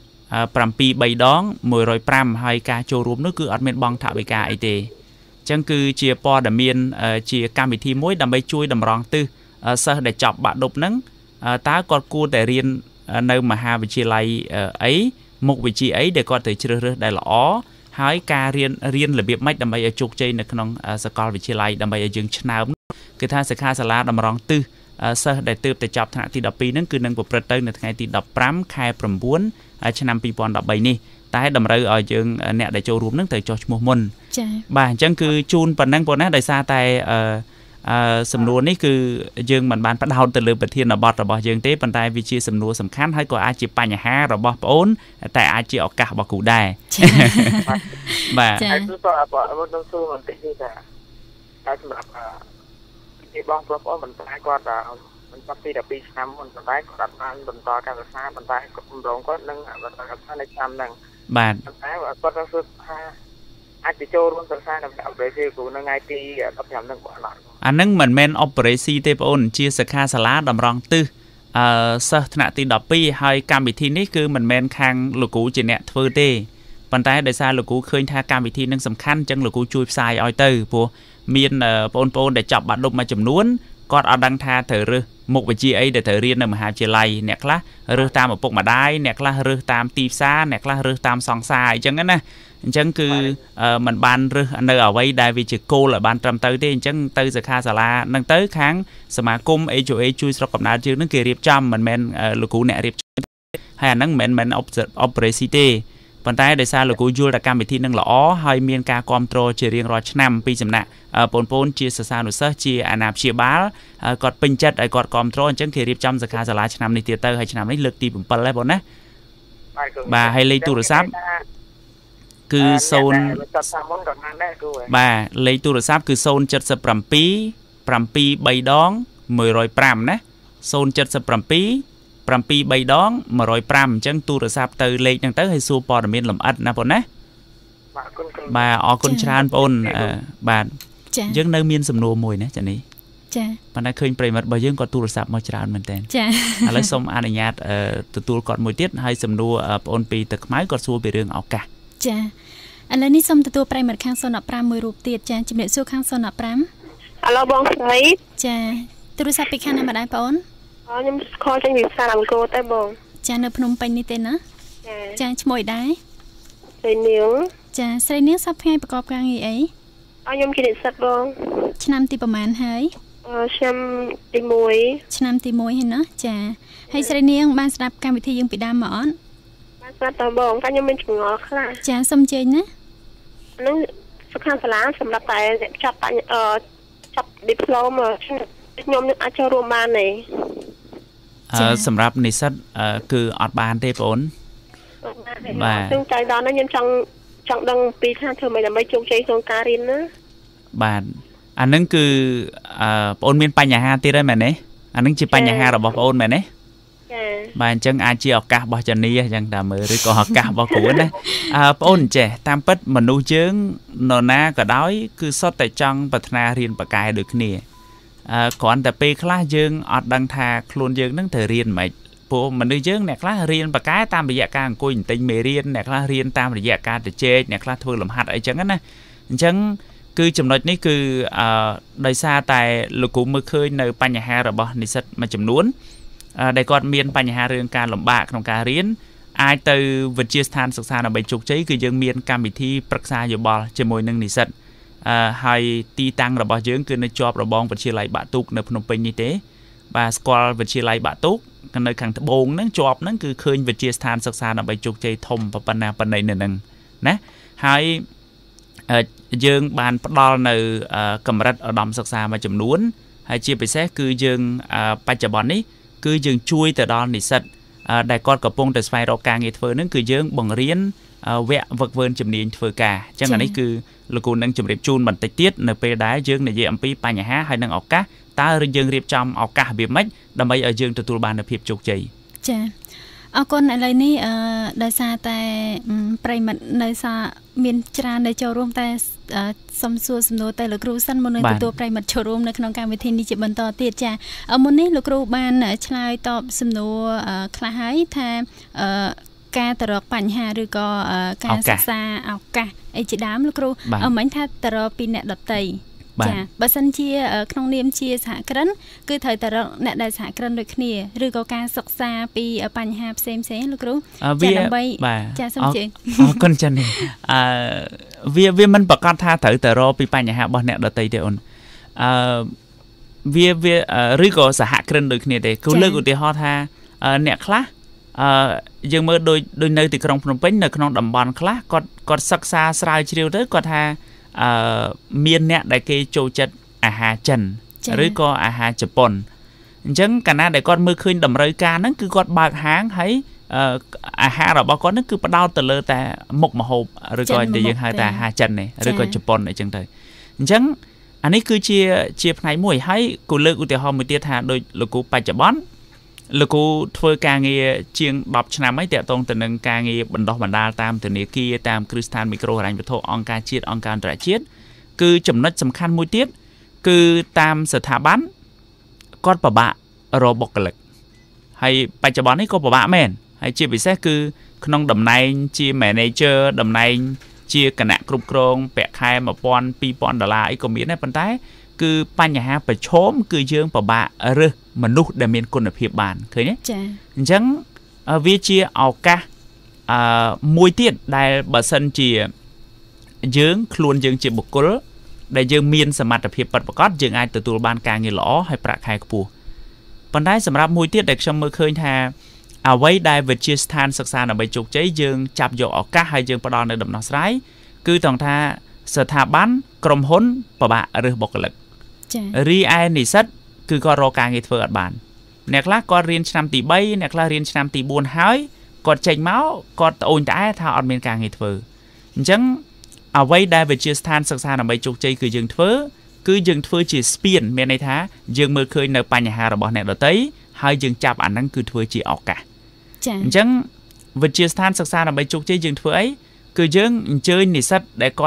3 ដង một không nămហើយការចូលរួមនោះគឺអត់មានបង់ថវិកាអីទេអញ្ចឹងគឺជាព័ត៌មានជាកម្មវិធីមួយដើម្បីជួយតម្រង់ទិសសិស្សដែលចប់បាក់ឌុបហ្នឹងតើគាត់គួរតែរៀននៅមហាវិទ្យាល័យអីមុខវិជ្ជាអីដែលគាត់ត្រូវជ្រើសរើសដែលល្អហើយការរៀនរៀនរបៀបម៉េចដើម្បីឲ្យជោគជ័យនៅក្នុងសាកលវិទ្យាល័យដើម្បីឲ្យយើងឆ្នើមគឺថាសិក្ខាសាលាតម្រង់ទិសសិស្សដែលទើបតែចប់ថ្នាក់ទីដប់ពីរហ្នឹងគឺនឹងប្រព្រឹត្តទៅនៅថ្ងៃទីដប់ប្រាំខែ9ឆ្នាំពីរពាន់ដប់បីនេះតែតម្រូវឲ្យយើងអ្នកដែលចូលរួមហ្នឹងត្រូវចុះឈ្មោះមុនចា៎បាទអញ្ចឹងគឺជូនប៉ុណ្ណឹងប៉ុណ្ណាដោយសារតែអឺអឺសំណួរនេះគឺយើងមិនបានផ្ដោតទៅលើប្រធានបទរបស់យើងទេប៉ុន្តែវាជាសំណួរសំខាន់ហើយក៏អាចជាបញ្ហារបស់បងអូនតែអាចជាឱកាសរបស់គ្រូដែរបាទហើយគឺតើបងអូននឹងសួរបន្តិចនេះថាតែសម្រាប់ទីបងប្អូនបន្តគាត់បន្តពីដប់ពីរឆ្នាំមុនប៉ុន្តែគាត់បានបន្តការសិក្សាបន្តគម្រោងគាត់នឹងបន្តការសិក្សានៅឆ្នាំហ្នឹងបាទតែគាត់នឹងសួរថាអាចទៅចូលរួមសិក្សានៅអបរេស៊ីគ្រូនៅថ្ងៃទីដប់ប្រាំហ្នឹងបងអត់អានឹងមិនមែនអបរេស៊ីទេបងអូនជាសិក្ខាសាលាតម្រង់ទិសអឺសិស្សថ្នាក់ទីដប់ពីរហើយកម្មវិធីនេះគឺមិនមែនខាងលោកគ្រូជាអ្នកធ្វើទេប៉ុន្តែដោយសារលោកគ្រូឃើញថាកម្មវិធីនឹងសំខាន់អញ្ចឹងលោកគ្រូជួយផ្សាយឲ្យទៅព្រោះមានបងប្អូនដែលចាប់បាក់ឌុបមួយចំនួនគាត់អត់ដឹងថាត្រូវរើសមុខវិជ្ជាអីដែលត្រូវរៀននៅមហាវិទ្យាល័យអ្នកខ្លះរើសតាមឪពុកម្ដាយអ្នកខ្លះរើសតាមទីផ្សារអ្នកខ្លះរើសតាមសង្សារអញ្ចឹងណាអញ្ចឹងគឺมันបានរើសនៅអ្វីដែលវាជាគោលឲ្យបានត្រឹមត្រូវទេអញ្ចឹងទៅសិក្ខាសាលាហ្នឹងទៅខាងសមាគម เอ จี เอ ជួយស្រុកកំណើតយើងហ្នឹងគេរៀបចំមិនមែនលោកគ្រូអ្នករៀបចំហើយអាហ្នឹងមិនមែនអបរេស៊ីទេប៉ុន្តែដោយសារលោកគ្រូយល់ថាកម្មវិធីនឹងល្អហើយមានការគ្រប់គ្រងជារៀងរាល់ឆ្នាំពីសំណាក់បងប្អូនជាសិស្សានុសិស្សជាអាណាព្យាបាលគាត់ពេញចិត្តឲ្យគាត់គ្រប់គ្រងអញ្ចឹងគេរៀបចំសិក្ខាសាលាឆ្នាំនេះទៀតទៅហើយឆ្នាំនេះលើកទី7ហើយបងណាបាទហើយលេខទូរស័ព្ទគឺศูนย์បាទលេខទូរស័ព្ទគឺศูนย์ เจ็ดสิบเจ็ด เจ็ด 3 ដង một không nămណាศูนย์ เจ็ดสิบเจ็ด เจ็ด 3 ដង một không nămអញ្ចឹងទូរស័ព្ទទៅលេខហ្នឹងទៅឲ្យសួរព័ត៌មានលម្អិតណាបងណាបាទអរគុណច្រើនបងបាទយើងនៅមានសំណួរមួយណាចានេះចា៎ប៉ុន្តែឃើញប្រិមត្តរបស់យើងក៏ទូរស័ព្ទមកច្រើនមែនតើចា៎ឥឡូវសូមអនុញ្ញាតទទួលគាត់មួយទៀតហើយសំណួរបងអូនពីទឹកខ្មៅគាត់សួរពីរឿងឱកាសចា៎ឥឡូវនេះសូមទទួលប្រិមត្តខាងzona fiveមួយរូបទៀតចា៎ជំរាបសួរខាងzona five ឥឡូវបងស្រីចា៎ទូរស័ព្ទពីខាងណាម្ដងបងអូនខ្ញុំខលចេញពីផ្សារអង្គរតែបងចា៎នៅភ្នំពេញនេះទេណា ចា៎ឈ្មោះអីដែរស្រីនាងចា៎ស្រីនាងសប្តាហ៍ថ្ងៃប្រកបការងារអីខ្ញុំជានិស្សិតបងឆ្នាំទីប្រហែលហើយឆ្នាំទីone ឆ្នាំទីoneហើយណាចាហើយស្រីនាងបានស្ដាប់កម្មវិធីយើងពីដើមមកអត់បានស្ដាប់តើបងតែខ្ញុំមានចម្ងល់ខ្លះចាសូមជើញណាហ្នឹងសិក្ខាសាលាសម្រាប់តែចាប់អឺចាប់ diploma ខ្ញុំនឹងអាចចូលរួមបានទេសម្រាប់និស្សិតគឺអត់បានទេបងអូន បាទខ្ញុំចៃដន្យខ្ញុំចង់ចង់ដឹងពីថាធ្វើម៉េចដើម្បីជោគជ័យក្នុងការរៀនណាបាទអានឹងគឺបងអូនមានបញ្ហាទៀតហើយមែនទេអានឹងជាបញ្ហារបស់បងអូនមែនទេចាបាទអញ្ចឹងអាចជាឱកាសរបស់ចានីអញ្ចឹងតាមមើលឬក៏ឱកាសរបស់គ្រូណាអឺបងអូនចេះតាមពិតមនុស្សយើងនរណាក៏ដោយគឺសុទ្ធតែចង់ប្រាថ្នារៀនបកែដូចគ្នាអឺគ្រាន់តែពេលខ្លះយើងអត់ដឹងថាខ្លួនយើងនឹងត្រូវរៀនមិនព្រោះមនុស្សយើងអ្នកខ្លះរៀនបកែតាមរយៈការអង្គុយបន្ទិញមេរៀនអ្នកខ្លះរៀនតាមរយៈការទៅជែកអ្នកខ្លះធ្វើលំហាត់អីចឹងណាអញ្ចឹងគឺចំណុចនេះគឺអឺដោយសារតែលោកគ្រូមើលឃើញនៅបញ្ហារបស់និស្សិតមួយចំនួនដែលគាត់មានបញ្ហារឿងការលំបាកក្នុងការរៀនអាចទៅវិទ្យាស្ថានសិក្សាដើម្បីជោគជ័យគឺយើងមានកម្មវិធីប្រឹក្សាយោបល់ជាមួយនឹងនិស្សិតអឺហើយទីតាំងរបស់យើងគឺនៅជាប់របងវិទ្យាល័យបាក់ទូកនៅភ្នំពេញនេះទេបាទស្គាល់វិទ្យាល័យបាក់ទូកនៅខាងត្បូងហ្នឹងជាប់ហ្នឹងគឺឃើញវិទ្យាស្ថានសិក្សាដើម្បីជោគជ័យធំប៉ុណ្ណាប៉ុណ្ណីនៅហ្នឹងណាហើយយើងបានផ្ដល់នៅកម្រិតឧត្តមសិក្សាមួយចំនួនហើយជាពិសេសគឺយើងបច្ចុប្បន្ននេះគឺយើងជួយទៅដល់និស្សិតដែលគាត់កំពុងតែស្វែងរកការងារធ្វើហ្នឹងគឺយើងបង្រៀនវគ្គវឹកវើជំនាញធ្វើការអញ្ចឹងអានេះគឺលោកគ្រូនឹងជម្រាបជូនបន្តិចទៀតនៅពេលដែលយើងនិយាយអំពីបញ្ហាហើយនឹងឱកាសតើយើងរៀបចំឱកាសរបៀបម៉េចដើម្បីឲ្យយើងទទួលបាននូវភាពជោគជ័យចា៎អរគុណឥឡូវនេះអឺដោយសារតែប្រិមិត្តនៅសារមានច្រើននៅចូលរួមតែសំសួរសំណួរទៅលោកគ្រូសិនមុននឹងទទួលប្រិមិត្តចូលរួមនៅក្នុងកម្មវិធីនេះជាបន្តទៀតចា៎មុននេះលោកគ្រូបានឆ្លើយតបសំណួរខ្លះហើយថាអឺការទៅរកបញ្ហាឬក៏ការសិក្សាឱកាសអីជាដើមលោកគ្រូអមមិញថាទៅរកពីអ្នកដតីចាបើសិនជាក្នុងនាមជាសហគ្រិនគឺត្រូវតែរកអ្នកដែលសហគ្រិនដូចគ្នាឬក៏ការសិក្សាពីបញ្ហាផ្សេងផ្សេងលោកគ្រូចាដើម្បីចាសូមជឿអរគុណចា៎នេះអឺវាវាមិនប្រកាសថាត្រូវតែរកពីបញ្ហារបស់អ្នកដតីទេអូនអឺវាវាឬក៏សហគ្រិនដូចគ្នាទេគូលើកឧទាហរណ៍ថាអ្នកខ្លះអឺយើងមើលដូចដូចនៅទីក្រុងភ្នំពេញនៅក្នុងតំបន់ខ្លះគាត់គាត់សិក្សាស្រាវជ្រាវទៅគាត់ថាអឺមានអ្នកដែលគេចូលចិត្តអាហារចិនឬក៏អាហារជប៉ុនអញ្ចឹងកាលណាដែលគាត់មើលឃើញតម្រូវការហ្នឹងគឺគាត់បើកហាងហើយអាហាររបស់គាត់ហ្នឹងគឺផ្ដោតទៅលើតែមុខម្ហូបឬក៏ដែលយើងហៅថាអាហារចិននេះឬក៏ជប៉ុនអីចឹងទៅអញ្ចឹងអានេះគឺជាជាផ្នែកមួយហើយគូលើកឧទាហរណ៍មួយទៀតថាដូចលោកគ្រូបច្ចុប្បន្នលោកគ្រូធ្វើការងារជាងtenឆ្នាំហើយតាក់ទងទៅនឹងការងារបណ្ដុះបណ្ដាលតាមធនាគារតាមគ្រឹះស្ថានមីក្រូហិរញ្ញវត្ថុអង្គការជាតិអង្គការអន្តរជាតិគឺចំណុចសំខាន់មួយទៀតគឺតាមស្ថាប័នគាត់ពិបាករកបុគ្គលិកហើយបច្ចុប្បន្ននេះក៏ពិបាកមែនហើយជាពិសេសគឺក្នុងតំណែងជា manager តំណែងជាគណៈគ្រប់គ្រងប្រាក់ខែone thousand two thousandដុល្លារអីក៏មានដែរប៉ុន្តែគឺបញ្ហាប្រឈមគឺយើងពិបាករើសមនុស្សដែលមានគុណភាពបានឃើញទេចា៎អញ្ចឹងវាជាឱកាសអឺមួយទៀតដែលបើសិនជាយើងខ្លួនយើងជាបុគ្គលដែលយើងមានសមត្ថភាពពិតប្រាកដយើងអាចទទួលបានការងារល្អហើយប្រាក់ខែខ្ពស់ប៉ុន្តែសម្រាប់មួយទៀតដែលខ្ញុំមើលឃើញថាអ្វីដែលវិទ្យាស្ថានសិក្សាដើម្បីជោគជ័យយើងចាប់យកឱកាសហើយយើងផ្ដល់នៅដំណោះស្រាយគឺត្រង់ថាស្ថាប័នក្រុមហ៊ុនពិបាករើសបុគ្គលិករីឯនិស្សិតគឺគាត់រកការងារធ្វើអត់បានអ្នកខ្លះគាត់រៀនឆ្នាំទីthreeអ្នកខ្លះរៀនឆ្នាំទីfourហើយគាត់ចេញមកគាត់ត្អូញត្អែថាអត់មានការងារធ្វើអញ្ចឹងអ្វីដែលវិទ្យាស្ថានសិក្សាដើម្បីជោគជ័យគឺយើងធ្វើគឺយើងធ្វើជាស្ពានមានន័យថាយើងមើលឃើញនៅបញ្ហារបស់អ្នកដទៃហើយយើងចាប់អាហ្នឹងគឺធ្វើជាឱកាសចា៎អញ្ចឹងវិទ្យាស្ថានសិក្សាដើម្បីជោគជ័យយើងធ្វើអីគឺយើងអញ្ជើញនិស្សិតដែលគាត់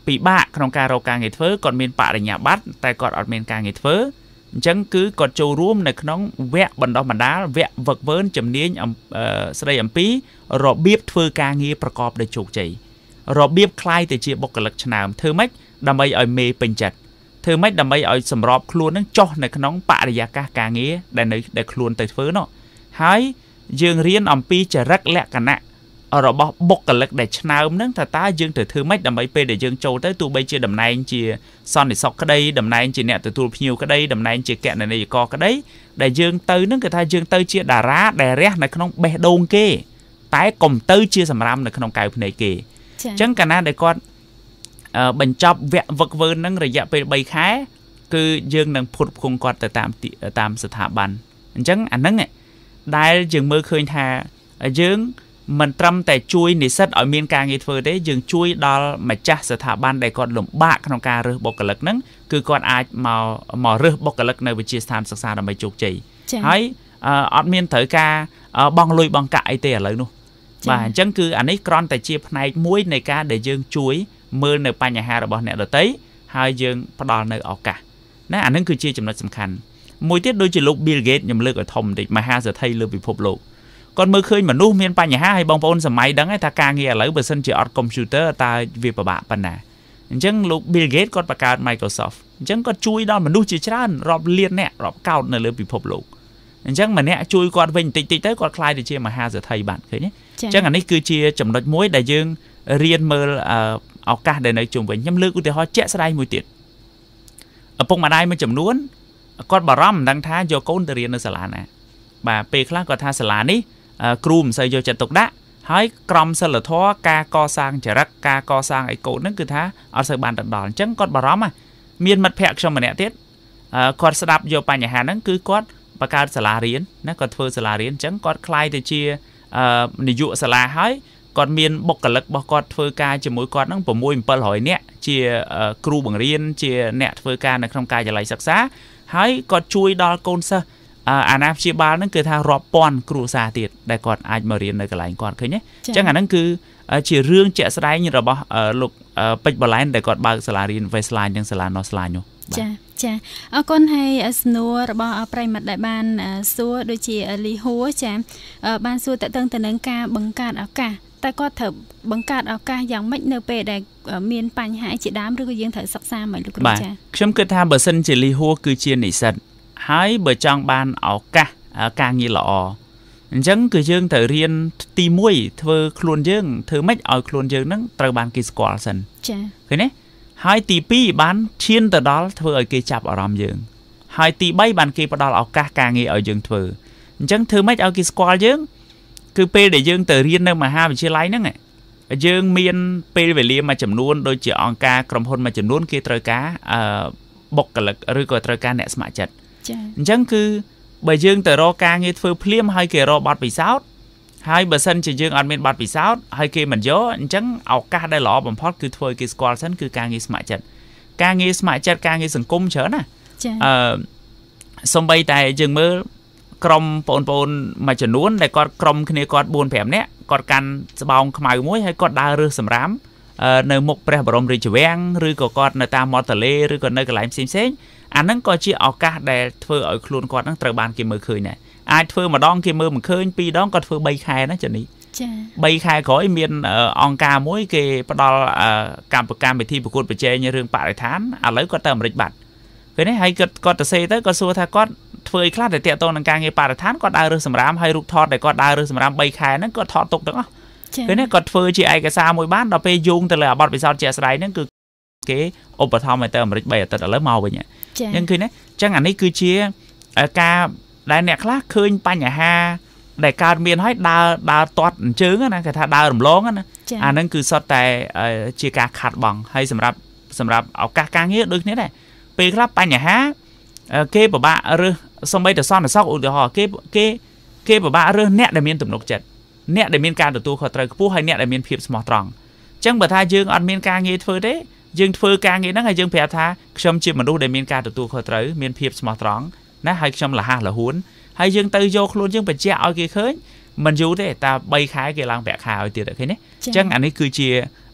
bị bạ trong ca rau ca nghề thớ còn miền bạ là nhà bắt tại còn ở miền ca nghề thớ chẳng cứ còn châu rùm này nó vẽ bằng đó bằng đá vẽ vật vớn chấm niên ẩm sau đây ẩm pí rồi biết thơ ca nghềประกอบđể chuộc chỉ rồi biết khai từ chia bọc lực cho nào thơ mấy đam mê ở mê bình chặt thơ mấy đam mê ở sầm rọp luôn nó cho này nó bạ là ca ca nghề để này để luôn từ thớ nó hái dương riêng ẩm pí chả rắc lẹ cả nè ở đó bọc bọc cả lực để nào nâng thà ta dương từ thứ mấy đầm mấy pe để dương châu tới tụ bây chia đầm này anh chị son để sọc cái đây đầm này anh chị nè từ tụ nhiều cái đây đầm này anh chị kẹt này này co cái đấy để dương tới nâng cái tha dương tới chia đà rá đè rét này không bè đôn kê tái cùng tới chia sầm ram này không cài này kì chẳng cả na để con bình chọc vẹn vật vơn nâng rồi dạ pe bay khá cứ dương đang phụt cùng con từ tam tam sự thả bàn chẳng anh nâng này đại dương mơ khơi thà dương mình trâm tại chui nỉ sắt ở miền ca nghề phơi đấy dừng chui đó mà cha sẽ thả ban để con lồng bạc trong ca rửa bọc lực nắng cứ con ai màu màu rửa bọc lực nơi bị chia tham sắc xa là mấy chục chỉ hãy ở miền thời ca bong lùi bong cãi tè lại luôn và chẳng cứ anh ấy con tại chia này muối này ca để dừng chui mưa nơi pa nhà hà rồi bọn nè rồi tới hai dừng bắt đầu nơi ở cả nè anh ấy cứ chia chấm nó sầm khăn muối tiết đôi chỉ lúc Bill Gates nhầm lược ở thòng thì mà ha giờ thay lừa bị phục lộ còn mơ khơi mà nu miền pa nhà hay bong bóng sầm máy đắng ấy ta ca nghe lấy bờ sân chỉ ở computer ta việc bà bạn pan nè chẳng lúc Bill Gates cóประกาศ Microsoft chẳng có chui đó mà nu chỉ chán rọp liên nè rọp cao nè lừa bị phục lộ chẳng mà nè chui con vinh tịt tịt tới con khai thì chia mà ha giờ thầy bạn thế nhé chẳng anh ấy cứ chia chấm đôi muối đại dương riêng mơ ở cả để nơi chung với nhâm lư của thì họ chết ra đây mùi tiệt ở phong mà đây mới chấm nuốn con bà ram đang tha do con từ riêng ở sả lá nè bà pe khác có tha sả lá níครูมใส่โยจัดตกได้ให้กรมสลัดท้อกากอสร้างจะรักกากอสร้างไอ้โกนั่นคือท้าเอาใส่บานตัดดอนจังกอดบารอมอ่ะเมียนมัดแพกชมมันเนี่ยเท็ดกอดสดับโยปัญญานั่นคือกอดประกาศสลาเรียนนะกอดเฟอร์สลาเรียนจังกอดคลายแต่เชียนิยุสลาให้กอดเมียนบกกะลักบอกกอดเฟอร์กาจะมวยกอดนั่งผมมวยเปิลหอยเนี่ยเชียครูบังเรียนเชียเนี่ยเฟอร์กาในคำกายจะไหลศักษาให้กอดช่วยดอลโกนซะอันนั้นชีบาลนั่นคือทางรอบปอนครูซาติดได้ก่อนอาจมาเรียนในกระไรก่อนเคยเนี่ยจังอันนั้นคือเชื่อเรื่องเจสไลน์เราบอกลูกเป็ดบอลไลน์ได้ก่อนบางสลาเรียนไวสไลน์ยังสลานอสไลน์อยู่จ้ะจ้ะเอาคนให้สโนว์เราบอกเอาไปมัดได้บ้านซัวโดยเฉพาะลีหัวจ้ะบ้านซัวแต่ตั้งแต่เนื่องการบังการเอากาแต่ก็เถอะบังการเอากาอย่างไม่เนเปได้เมียนปัญหาจีดามหรือก็ยังเถอะซักซ่าเหมือนลูกจ้ะฉันคือทางเบอร์เซนเจลีหัวคือเชียร์นิสันhãy bờ trong ban ở ca ở ca như lọ chẳng cứ dương thử riêng ti muối thưa khuôn dương thưa mấy ở khuôn dương nó từ ban kia squat sân cái này hai ti pi bán chiên từ đó thưa ở kia chập ở đầm dương hai ti bay ban kia bắt đầu ở ca ca như ở dương thưa chẳng thưa mấy ở kia squat dương cứ pe để dương từ riêng nơi mà hai bị chia lấy nữa này dương miên pe về liêm mà chấm luôn đôi chỉ on ca cầm hôn mà chấm luôn kia trời cá bọc cả lực rồi còn trời cá nẹt smart chật chẳng cứ bởi dương từ ro ca như phơi phim hay kề ro bát bị sáo hai bờ sân chỉ dương ăn miên bát bị sáo hay kề mình gió chẳng ao ca đây lọ bằng phốt cứ phơi kề squat sân cứ ca như smart chật ca như smart chật ca như sừng cung chở nè xong bay tại dương mơ crom pon pon mà chở nuốn để con crom khi này con buồn phèm nè con can bong màu muối hay con đa rư sầm rám nơi một pre bờ rồng rì chở vang rư của con nơi ta mò tờ lê rư còn nơi cái lái xem xét anh năng coi chi ở cả để phơi ở khuôn con năng trời ban kia mưa khơi này ai phơi mà đong kia mưa mà khơi pi đón con phơi bay khai nó chả ní bay khai khỏi miền on ca muối kia bắt đầu cam cam bị thi bị cột bị che như rương bạc để thán à lấy con tầm rịch bạc cái này hay con tờ xe tới con xua tha con phơi khát để tiện tôn năng ca nghe bạc để thán con đai rương sầm rám hay rục thọt để con đai rương sầm rám bay khai nó con thọt tục đó cái này con phơi chi ai cái xa môi bát đó pe dung từ là bọt bị sao che sài nó cứ cái ốp bờ thom này tầm rịch bay từ lấy màu vậy nhỉ nhưng khi đấy chẳng hạn ấy cứ chia ca đại nẹt khác khơi pa nhà ha đại ca miền hỏi đào đào toát trứng á nè cái thà đào đầm lóng á nè anhนั่นคือ sọt แต่chia ca khát bằng hay สำหรับสำหรับเอากากางเงี้ยด้วยนี่แหละไปครับpa nhà ha kê bà ba rư xong bây giờ son là sóc ủi họ kê kê kê bà ba rư nẹt để miền tụm nục chật nẹt để miền ca từ tu khỏi trời phú hay nẹt để miền phiệp smart tròn chẳng bà tha dương ăn miền ca nghe phơi đấy dương phơi ca nghe nó hay dương phèo tha xong chim mà đu để miền ca từ tu khỏi trời miền phiệp smart tròn nó hay xong là ha là huốn hay dương tây vô luôn dương phải treo kia khơi mình dù thế ta bay khái cái làng bẹt khảo tiền được thế nhé chẳng anh ấy cứ chia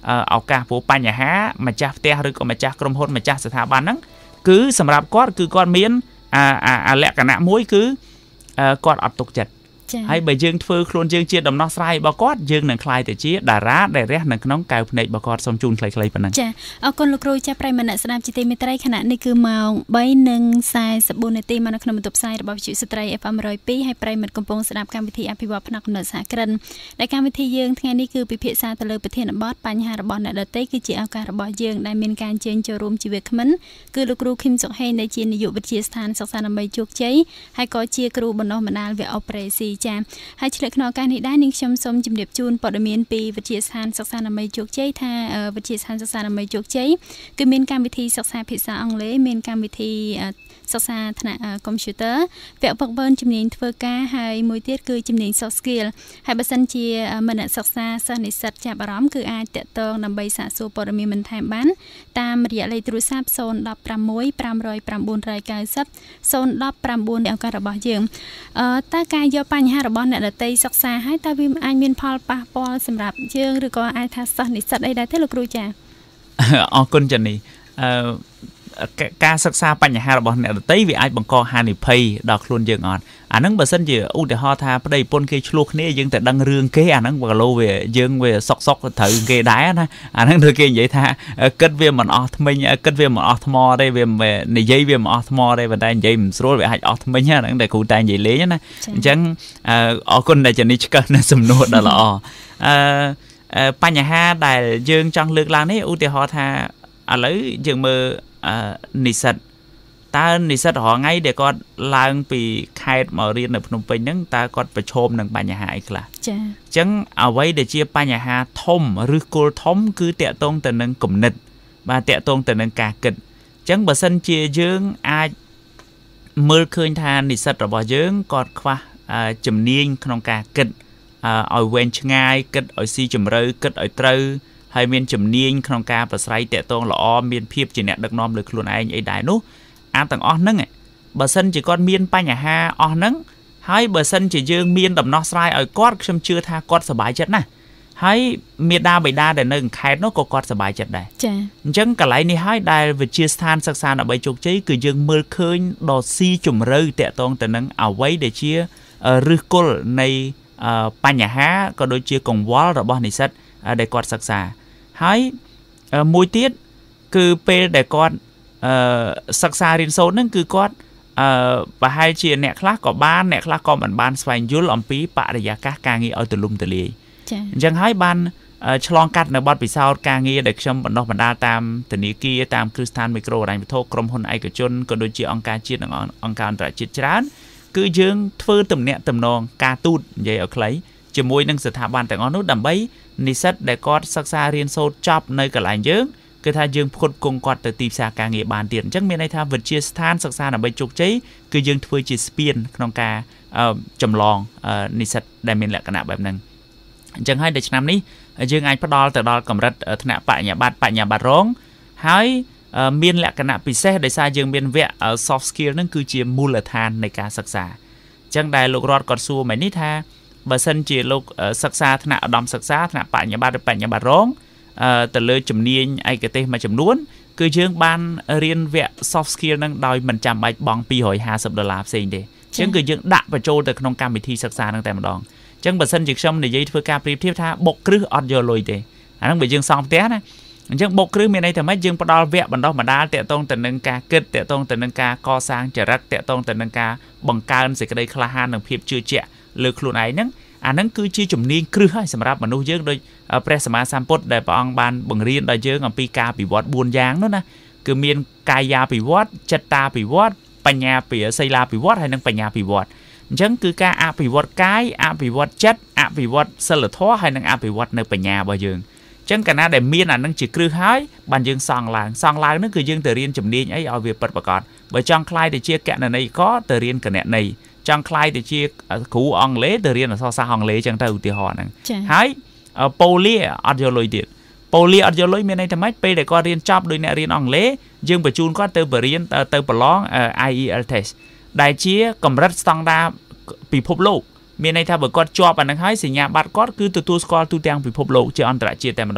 ឱកាសព្រោះបញ្ហាម្ចាស់ផ្ទះឬក៏ម្ចាស់ក្រុមហ៊ុនម្ចាស់ស្ថាប័នហ្នឹងគឺសម្រាប់គាត់គឺគាត់មានអាលក្ខណៈមួយគឺគាត់អត់ទុកចិត្តហើយបើយើងធ្វើខ្លួនយើងជាដំណោះស្រាយរបស់គាត់យើងនឹងខ្លាយទៅជាតារាដែលរះនៅក្នុងកៅភ្នែករបស់គាត់សូមជូនខ្លីៗប៉ុណ្ណឹងចាអរគុណលោកគ្រូចាប្រិយមិត្តអ្នកស្ដាប់ជាទីមេត្រីខណៈនេះគឺម៉ោង 3:សែនបួន នាទីមកនៅក្នុងបន្ទប់ផ្សាយរបស់វិទ្យុស្ត្រី เอฟ เอ็ม หนึ่งศูนย์สอง ហើយប្រិយមិត្តកំពុងស្ដាប់កម្មវិធីអភិវឌ្ឍផ្នែកកំណត់សហគ្រិនដែលកម្មវិធីយើងថ្ងៃនេះគឺពិភាក្សាទៅលើប្រធានបទបញ្ហារបស់អ្នកដទៃគឺជាឱកាសរបស់យើងដែលមានការជើញចូលរួមជាវាគ្មិនគឺលោកគ្រូឃឹមសុខហេងដែលជានាយកវិទ្យាស្ថានសិក្សាដើម្បីជោគជ័យហើយក៏ជាគ្រូបណ្ដុះបណ្ដាលវគ្គអូប្រេស៊ីចាហើយឆ្លៀតក្នុងឱកាសនេះដែរនាងខ្ញុំសូមជម្រាបជូនព័ត៌មានពីវិទ្យាស្ថានសិក្សាដើម្បីជោគជ័យថាវិទ្យាស្ថានសិក្សាដើម្បីជោគជ័យគឺមានកម្មវិធីសិក្សាភាសាអង់គ្លេសមានកម្មវិធីសិក្សាថ្នាក់កុំព្យូទ័រវគ្គហ្វឹកហ្វឺនជំនាញធ្វើការហើយមួយទៀតគឺជំនាញ soft skill ហើយបើសិនជាមិត្តអ្នកសិក្សាសិស្សនិស្សិតចាប់អារម្មណ៍គឺអាចតាក់ទងដើម្បីសាកសួរព័ត៌មានបន្ថែមបានតាមរយៈលេខទូរស័ព្ទ ศูนย์ หนึ่ง หก 5 0 9 9 9 0 ศูนย์ หนึ่ง หก 9 ឱកាសរបស់យើងអឺតើការយកបញ្ហារបស់អ្នកដទៃសិក្សាហើយតើវាអាចមានផលប៉ះពាល់សម្រាប់យើងឬក៏អាចថាសិស្សនិស្សិតអីដែរទេលោកគ្រូចាអរគុណចា៎នេះអឺការសិក្សាបញ្ហារបស់អ្នកដទៃវាអាចបង្កហានិភ័យដល់ខ្លួនយើងអត់អាហ្នឹងបើសិនជាឧទាហរណ៍ថាប្តីប្រពន្ធគេឆ្លោះគ្នាយើងតែដឹងរឿងគេអាហ្នឹងបើឡូវាយើងវាសុកសុកត្រូវគេដែរណាអាហ្នឹងដូចគេនិយាយថាគិតវាមិនអស់ថ្មិញគិតវាមិនអស់ថ្មទេវានិយាយវាមិនអស់ថ្មទេប៉ុន្តែនិយាយមិនស្រួលវាអាចអស់ថ្មិញហ្នឹងតែគ្រូតែនិយាយលេងណាអញ្ចឹងអរគុណដែលជំនិះឆ្កឹះនៅសំណួរដ៏ល្អអឺបញ្ហាដែលយើងចង់លើកឡើងនេះឧទាហរណ៍ថាឥឡូវយើងមើលនិស្សិតតើនិស្សិតរាល់ថ្ងៃដែលគាត់ឡើងពីខេត្តមករៀននៅភ្នំពេញហ្នឹងតើគាត់ប្រឈមនឹងបញ្ហាអីខ្លះចា៎អញ្ចឹងអ្វីដែលជាបញ្ហាធំឬគល់ធំគឺតាក់ទងទៅនឹងគំនិតបាទតាក់ទងទៅនឹងការគិតអញ្ចឹងបើសិនជាយើងអាចមើលឃើញថានិស្សិតរបស់យើងគាត់ខ្វះជំនាញក្នុងការគិតឲ្យវែងឆ្ងាយគិតឲ្យស៊ីជម្រៅគិតឲ្យត្រូវហើយមានជំនាញក្នុងការប្រស្រ័យតាក់ទងល្អមានភាពជាអ្នកដឹកនាំលើខ្លួនឯងអីដែរនោះអាទាំងអស់ហ្នឹងបើសិនជាគាត់មានបញ្ហាអស់ហ្នឹងហើយបើសិនជាយើងមានដំណោះស្រាយឲ្យគាត់ខ្ញុំជឿថាគាត់សប្បាយចិត្តណាស់ហើយមេដាបេដាដែលនៅខេត្តនោះក៏គាត់សប្បាយចិត្តដែរចា៎អញ្ចឹងកន្លែងនេះហើយដែលវិទ្យាស្ថានសិក្សាដើម្បីជោគជ័យគឺយើងមើលឃើញដល់ស៊ីជម្រៅតាក់ទងទៅនឹងអ្វីដែលជាឫសគល់នៃបញ្ហាក៏ដូចជាកង្វល់របស់និស្សិតដែលគាត់សិក្សាហើយមួយទៀតគឺពេលដែលគាត់សិក្សារៀនសូត្រហ្នឹងគឺគាត់ប្រហែលជាអ្នកខ្លះក៏បានអ្នកខ្លះក៏មិនបានស្វែងយល់អំពីបរិយាកាសការងារឲ្យទូលំទូលាយចា៎អញ្ចឹងហើយបានឆ្លងកាត់នៅបទពិសោធន៍ការងារដែលខ្ញុំបណ្ដុះបណ្ដាលតាមធនាគារតាមគ្រឹះស្ថានមីក្រូហិរញ្ញវត្ថុក្រុមហ៊ុនឯកជនក៏ដូចជាអង្គការជាតិនិងអង្គការអន្តរជាតិច្រើនគឺយើងធ្វើទំនាក់ទំនងការទូតនិយាយឲ្យខ្លីជាមួយនឹងស្ថាប័នទាំងអស់នោះដើម្បីនិស្សិតដែលគាត់សិក្សារៀនសូត្រចប់នៅកន្លែងយើងគឺថាយើងផ្គត់ផ្គង់គាត់ទៅទីផ្សារការងារបានទៀតអញ្ចឹងមានន័យថាវិទ្យាស្ថានសិក្សាដើម្បីជោគជ័យគឺយើងធ្វើជាស្ពានក្នុងការចម្លងនិស្សិតដែលមានលក្ខណៈបែបហ្នឹងអញ្ចឹងហើយដល់ឆ្នាំនេះយើងអាចផ្ដល់ទៅដល់កម្រិតថ្នាក់បញ្ញាបត្របញ្ញាបត្ររងហើយមានលក្ខណៈពិសេសដោយសារយើងមានវគ្គ soft skill ហ្នឹងគឺជាមូលដ្ឋាននៃការសិក្សាអញ្ចឹងដែលលោករតគាត់សួរមកនេះថាបើសិនជាលោកសិក្សាថ្នាក់ឧត្តមសិក្សាថ្នាក់បញ្ញាបត្រឬបញ្ញាបត្ររងទៅលើជំនាញឯកទេសមួយចំនួនគឺយើងបានរៀនវគ្គ soft skill ហ្នឹងដោយមិនចាំបាច់បង់ពីររយห้าสิบដុល្លារផ្សេងទេអញ្ចឹងគឺយើងដាក់បញ្ចូលទៅក្នុងកម្មវិធីសិក្សាហ្នឹងតែម្ដងអញ្ចឹងបើសិនជាខ្ញុំនិយាយធ្វើការប្រៀបធៀបថាបុកគ្រឹះអត់យកលុយទេអាហ្នឹងបើយើងសង់ផ្ទះណាអញ្ចឹងបុកគ្រឹះមានន័យថាម៉េចយើងផ្ដល់វគ្គបណ្ដុះបណ្ដាលតាក់ទងទៅនឹងការគិតតាក់ទងទៅនឹងការកសាងចរិតតាក់ទងទៅនឹងការបង្កើនសេចក្តីក្លាហាននិងភាពជឿជាក់លើខ្លួនឯងហ្នឹងអាហ្នឹងគឺជាជំនាញគ្រឹះហើយសម្រាប់មនុស្សយើងដូចព្រះសម្មាសម្ពុទ្ធដែលព្រះអង្គបានបង្រៀនដល់យើងអំពីការពិវត្តបួនយ៉ាងនោះណាគឺមានកាយាពិវត្តចិត្តតាពិវត្តបញ្ញាពិសីលាពិវត្តហើយនិងបញ្ញាពិវត្តអញ្ចឹងគឺការអភិវឌ្ឍកាយអភិវឌ្ឍចិត្តអភិវឌ្ឍសិលធម៌ហើយនិងអភិវឌ្ឍនៅបញ្ញារបស់យើងអញ្ចឹងកាលណាដែលមានអានឹងជាគ្រឹះហើយបានយើងសង់ឡើងសង់ឡើងនោះគឺយើងទៅរៀនជំនាញអីឲ្យវាពិតប្រាកដបើចង់ខ្លាយទៅជាគណនេយ្យករទៅរៀនគណនេយ្យចង់ខ្លាយទៅជាគ្រូអង់គ្លេសទៅរៀនអក្សរសាស្ត្រអង់គ្លេសអញ្ចឹងទៅឧទាហរណ៍ហ្នឹងហើយប៉ូលីអត់យកលុយទៀតប៉ូលីអត់យកលុយមានន័យថាម៉េចពេលដែលគាត់រៀនចប់ដោយអ្នករៀនអង់គ្លេសយើងបញ្ជូនគាត់ទៅបរៀនទៅប្រឡង ไอ อี แอล test ដែលជាកម្រិតស្តង់ដារពិភពលោកមានន័យថាបើគាត់ជាប់អាហ្នឹងហើយសញ្ញាបត្រគាត់គឺទទួលស្គាល់ទូទាំងពិភពលោកជាអន្តរជាតិតែម្ដងអ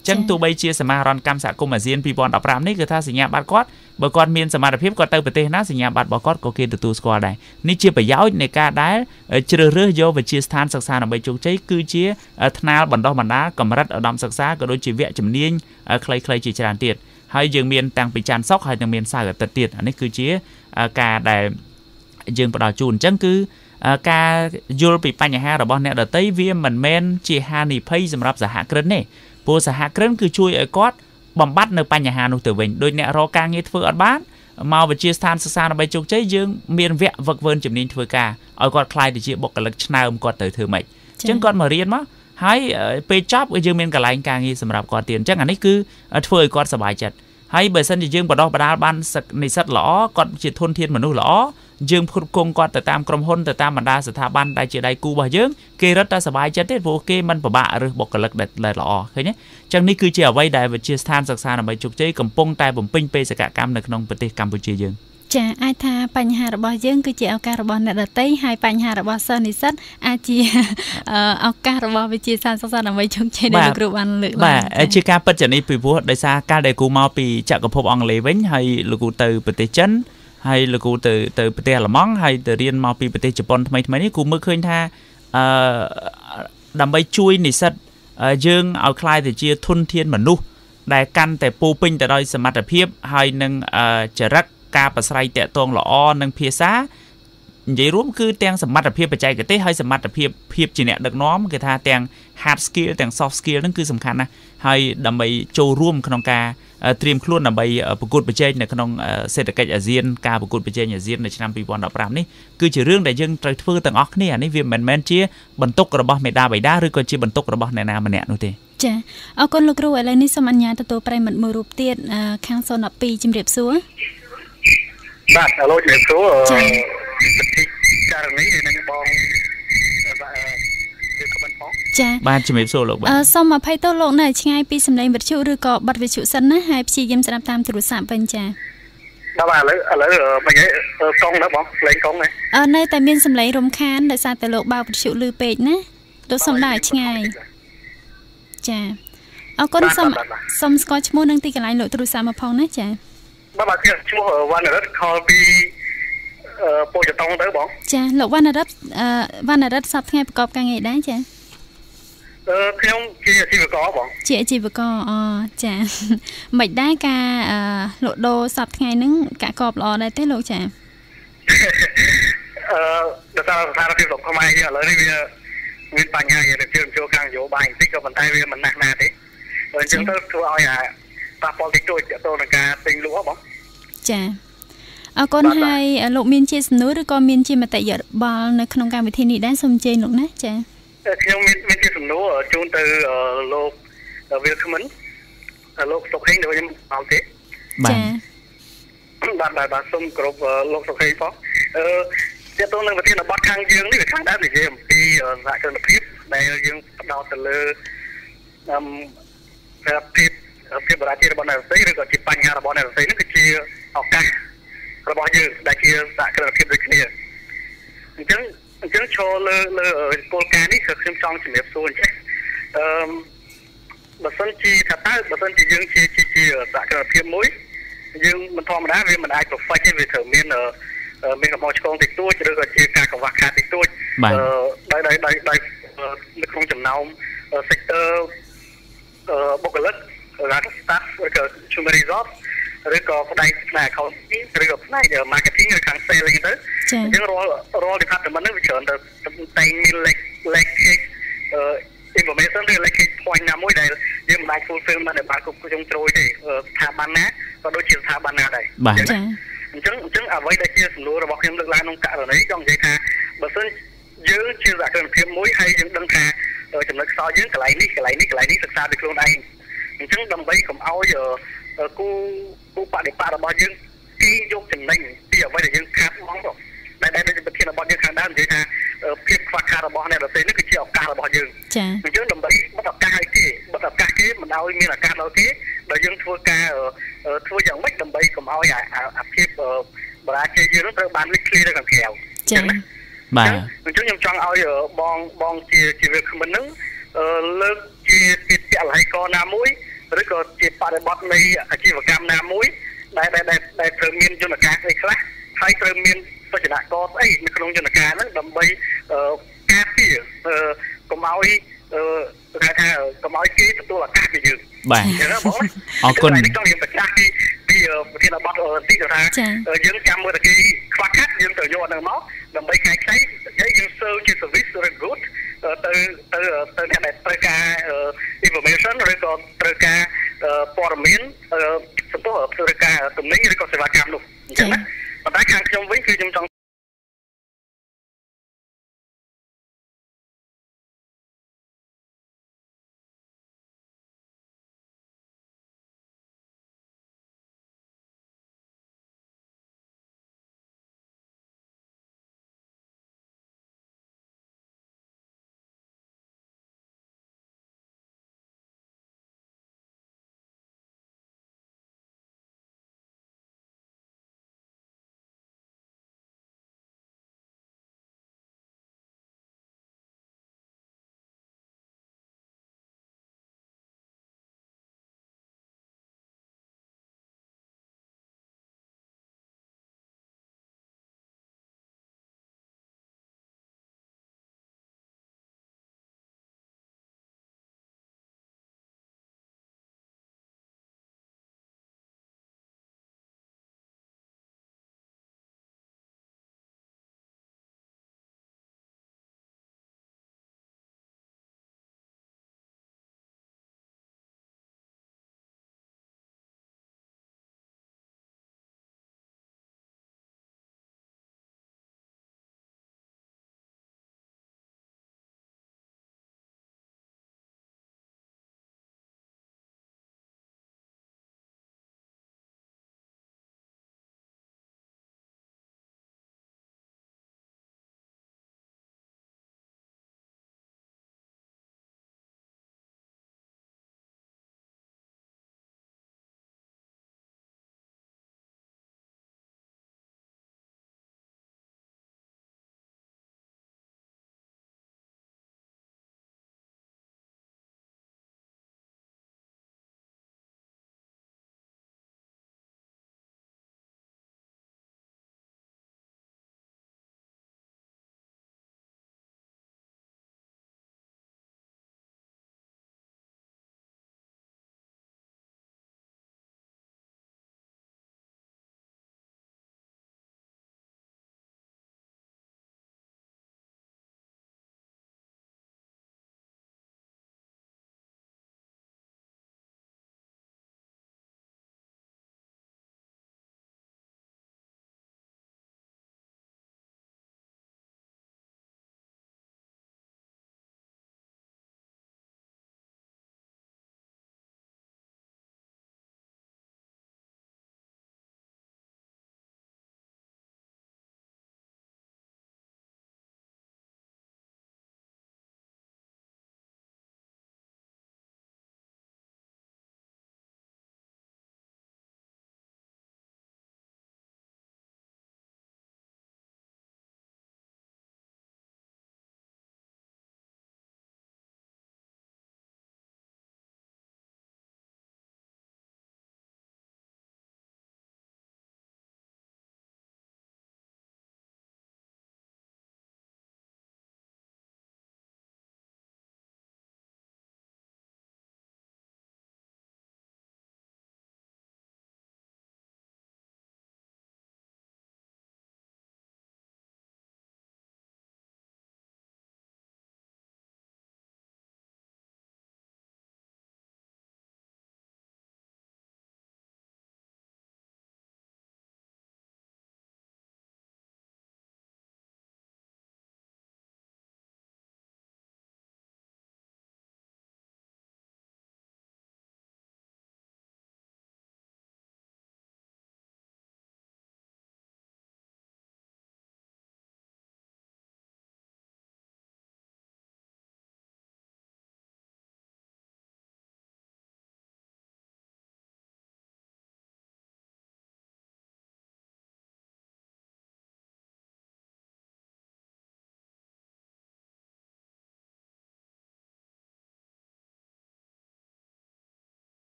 ចឹងទោះបីជាសមាហរណកម្មសហគមន៍អាស៊ានពីរពាន់ដប់ប្រាំនេះគឺថាសញ្ញាបត្រគាត់បើគាត់មានសមត្ថភាពគាត់ទៅប្រទេសណាសញ្ញាបត្ររបស់គាត់ក៏គេទទួលស្គាល់ដែរនេះជាប្រយោជន៍នៃការដែលជ្រើសរើសយកវិទ្យាស្ថានសិក្សាដើម្បីជោគជ័យគឺជាថ្នាលបណ្ដុះបណ្ដាលកម្រិតឧត្តមសិក្សាក៏ដូចជាវគ្គជំនាញខ្លីៗជាច្រើនទៀតហើយយើងមានតាំងពីច័ន្ទសុក្រហើយនឹងមានសៅរ៍អាទិត្យទៀតអានេះគឺជាការដែលយើងផ្ដល់ជូនអញ្ចឹងគឺការយល់ពីបញ្ហារបស់អ្នកដទៃវាមិនមែនជាហានិភ័យសម្រាប់សហគ្រិនទេព្រោះសហគ្រិនគឺជួយឲ្យគាត់បំបត្តិនៅបញ្ហានោះទៅវិញដោយអ្នករកការងារធ្វើអត់បានមកវិទ្យាស្ថានសិក្សាដើម្បីជោគជ័យយើងមានវគ្គវឹកវើជំនាញធ្វើការឲ្យគាត់ខ្លាយទៅជាបុគ្គលិកឆ្នើមគាត់ទៅធ្វើម៉េចអញ្ចឹងគាត់មករៀនមកហើយពេលចប់យើងមានកន្លែងការងារសម្រាប់គាត់ទៀតអញ្ចឹងអានេះគឺធ្វើឲ្យគាត់សប្បាយចិត្តហើយបើសិនជាយើងបដោះបដាលបាននិស្សិតល្អគាត់ជាធនធានមនុស្សល្អយើងផ្គត់ផ្គង់គាត់ទៅតាមក្រុមហ៊ុនទៅតាមបណ្ដាស្ថាប័នដែលជាដៃគូរបស់យើងគេរត់តែសប្បាយចិត្តទេព្រោះគេមិនពិបាករើសបុគ្គលិកដែលល្អឃើញទេអញ្ចឹងនេះគឺជាអ្វីដែលវិទ្យាស្ថានសិក្សាដើម្បីជោគជ័យកំពុងតែបំពេញបេសកកម្មនៅក្នុងប្រទេសកម្ពុជាយើងចាអាចថាបញ្ហារបស់យើងគឺជាឱកាសរបស់អ្នកដទៃហើយបញ្ហារបស់សិស្សនិស្សិតអាចជាឱកាសរបស់វិទ្យាស្ថានសិក្សាដើម្បីជោគជ័យដែលលោកគ្រូបានលើកឡើងបាទជាការពិតជានេះពីព្រោះដោយសារកាលដែលគ្រូមកពីចក្រភពអង់គ្លេសវិញហើយលោកគ្រូទៅប្រទេសចិនហើយលោកគ្រូទៅទៅប្រទេសអាល្លឺម៉ង់ហើយទៅរៀនមកពីប្រទេសជប៉ុនថ្មីថ្មីនេះគ្រូមើលឃើញថាអឺដើម្បីជួយនិស្សិតយើងឲ្យខ្លាយទៅជាធនធានមនុស្សដែលកាន់តែពោពេញទៅដោយសមត្ថភាពហើយនឹងចរិតការប្រស្រ័យតាក់ទងល្អនឹងភាសានិយាយរួមគឺទាំងសមត្ថភាពបច្ចេកទេសហើយសមត្ថភាពភាពជាអ្នកដឹកនាំគេថាទាំង hard skill ទាំង soft skill ហ្នឹងគឺសំខាន់ណាស់ហើយដើម្បីចូលរួមក្នុងការត្រៀមខ្លួនដើម្បីប្រកួតប្រជែងនៅក្នុងសេដ្ឋកិច្ចអាស៊ានការប្រកួតប្រជែងអាស៊ាននៅឆ្នាំពីរពាន់ដប់ប្រាំនេះគឺជារឿងដែលយើងត្រូវធ្វើទាំងអស់គ្នានេះវាមិនមែនជាបន្ទុករបស់មេដាបៃតាឬក៏ជាបន្ទុករបស់អ្នកណាម្នាក់នោះទេចាអរគុណលោកគ្រូឥឡូវនេះសូមអនុញ្ញាតទទួលប្រិយមិត្តមួយរូបទៀតខាងศูนย์ ពីរជំរាបសួរបាទឥឡូវជំរាបសួរករណីនឹងបងចាបាទជំរាបសួរលោកបាទសូមអភ័យទោសលោកនៅឆ្ងាយពីសម្លេងវិទ្យុឬក៏ប័ណ្ណវិទ្យុសិនណាហើយព្យាយាមស្ដាប់តាមទូរស័ព្ទវិញចាបាទឥឡូវឥឡូវមិនហេកង់ណាបងសម្លេងកង់ណាអឺនៅតែមានសម្លេងរំខានដោយសារតែលោកបើកវិទ្យុលឺពេកណាលោកសូមដើរឆ្ងាយចាអរគុណសូមសូមស្គាល់ឈ្មោះនិងទីកន្លែងលោកទូរស័ព្ទមកផងណាចាបាទបាទឈ្មោះវណ្ណរិទ្ធខលពីពោធិ៍ចតុងទៅបងចាលោកវណ្ណរិទ្ធវណ្ណរិទ្ធសប្តាហ៍ថ្ងៃប្រកបការងារដែរចាអឺខ្ញុំជាអាជីវករបងជាអាជីវករអូចាមិនដែរការលក់ដូរសប្តាហ៍ថ្ងៃហ្នឹងកាក់កបល្អដែរទេលោកចាអឺដល់សារស្ថានភាពលោកខ្មែរយើងឥឡូវនេះវាមានបញ្ហាយើងទៅចូលខាងនយោបាយបន្តិចក៏ប៉ុន្តែវាមិនណាស់ណាទេអញ្ចឹងទៅធ្វើឲ្យអាប៉ះពាល់តិចតួចទៅនឹងការទិញលក់បងចាអរគុណហើយលោកមានជាសំណួរឬក៏មានជាមតិយោបល់នៅក្នុងកម្មវិធីនេះដែរសូមអញ្ជើញលោកណាចាខ្ញុំមានមានជាសំណួរជូនទៅលោកវិលខមិនលោកសុកហេងដែលខ្ញុំមកទេចាបាទបាទបាទសូមគោរពលោកសុកហេងផងអឺទាក់ទងនឹងប្រធានបទខាងយើងនេះវាខាងដែរនិយាយអំពីសហគ្រិនភាពដែលយើងផ្ដោតទៅលើអឺប្រភេទភាពបរាជ័យរបស់អ្នករស្មីឬក៏ជាបញ្ហារបស់អ្នករស្មីនេះគឺជាឱកាសរបស់យើងដែលជាសហគ្រិនភាពដូចគ្នាអញ្ចឹងអញ្ចឹងចូលលើលើគោលការណ៍នេះគឺខ្ញុំចង់ជំរាបសួរអញ្ចឹងអឺបើសិនជាថាតើបើសិនជាយើងជាជាសហគ្រិនភាពមួយយើងមិនធម្មតាវាមិនអាច perfect ទេវាត្រូវមានមានកំហុសឆ្គងតិចតួចឬក៏ជាការកង្វះខាតតិចតួចអឺដោយដោយដោយនៅក្នុងចំណោម sector បុគ្គលិករដ្ឋ staff ឬក៏ human resource ឬក៏ផ្នែកផ្នែក accounting ឬក៏ផ្នែក marketing ឬខាង sales ទៅអញ្ចឹងរាល់រាល់ department ហ្នឹងវាច្រើនទៅតែងមាន leakage information ឬ leakage point ណាមួយដែលយើងមិនអាច fulfill បានដោយបានគ្រប់គ្រងជ្រោយទេស្ថាប័នណាក៏ដូចជាស្ថាប័នណាដែរបាទអញ្ចឹងអញ្ចឹងអញ្ចឹងអ្វីដែលជាសំណួររបស់ខ្ញុំលើកឡើងក្នុងករណីចង់និយាយថាបើសិនយើងជាសហគ្រិនភាពមួយហើយយើងដឹងថាចំណុចខ្សោយយើងកន្លែងនេះកន្លែងនេះកន្លែងនេះសិក្សាពីខ្លួនឯងអញ្ចឹងដើម្បីកុំឲ្យគូគូបដិបត្តិរបស់យើងគេយកចំណេញពីអ្វីដែលយើងខាតបង់ទៅដែលដែលប្រធានបទយើងខាងដើមនិយាយថាភាពខ្វះខាតរបស់អ្នកដទៃនេះគឺជាឱកាសរបស់យើងចា៎អញ្ចឹងដើម្បីបិទឱកាសឲ្យគេបិទឱកាសគេមិនឲ្យមានឱកាសដល់គេបើយើងធ្វើការធ្វើយ៉ាងម៉េចដើម្បីកុំឲ្យអាភាពបរាជ័យយើងនឹងត្រូវបានលេចធ្លាទៅខាងក្រៅចា៎បាទអញ្ចឹងខ្ញុំចង់ឲ្យបងបងជាជាវាគ្មិនហ្នឹងលើកជាជាអល័យកណាមួយឬក៏ជាបរិបទនៃអាជីវកម្មណាមួយដែលដែលដែលត្រូវមានយន្តការស្អីខ្លះហើយត្រូវមានសុចនាករស្អីនៅក្នុងយន្តការហ្នឹងដើម្បីការពារកុំឲ្យគេថាកុំឲ្យគេទទួលឱកាសពីយើងបាទអញ្ចឹងបងអរគុណខ្ញុំនិយាយប្រកាសពីពីប្រធានបទទីទៅថាយើងចាំមើលតែគេខ្វះខាតយើងត្រូវយកហ្នឹងមកដើម្បីកែច្នៃហើយយើង serve ជា service ឬ good ទៅទៅទៅអ្នកដែលត្រូវការ information ឬក៏ត្រូវការព័ត៌មានសំទោសត្រូវការទំនិញឬក៏សេវាកម្មនោះអញ្ចឹងណាប៉ុន្តែខាងខ្ញុំវិញគឺខ្ញុំចង់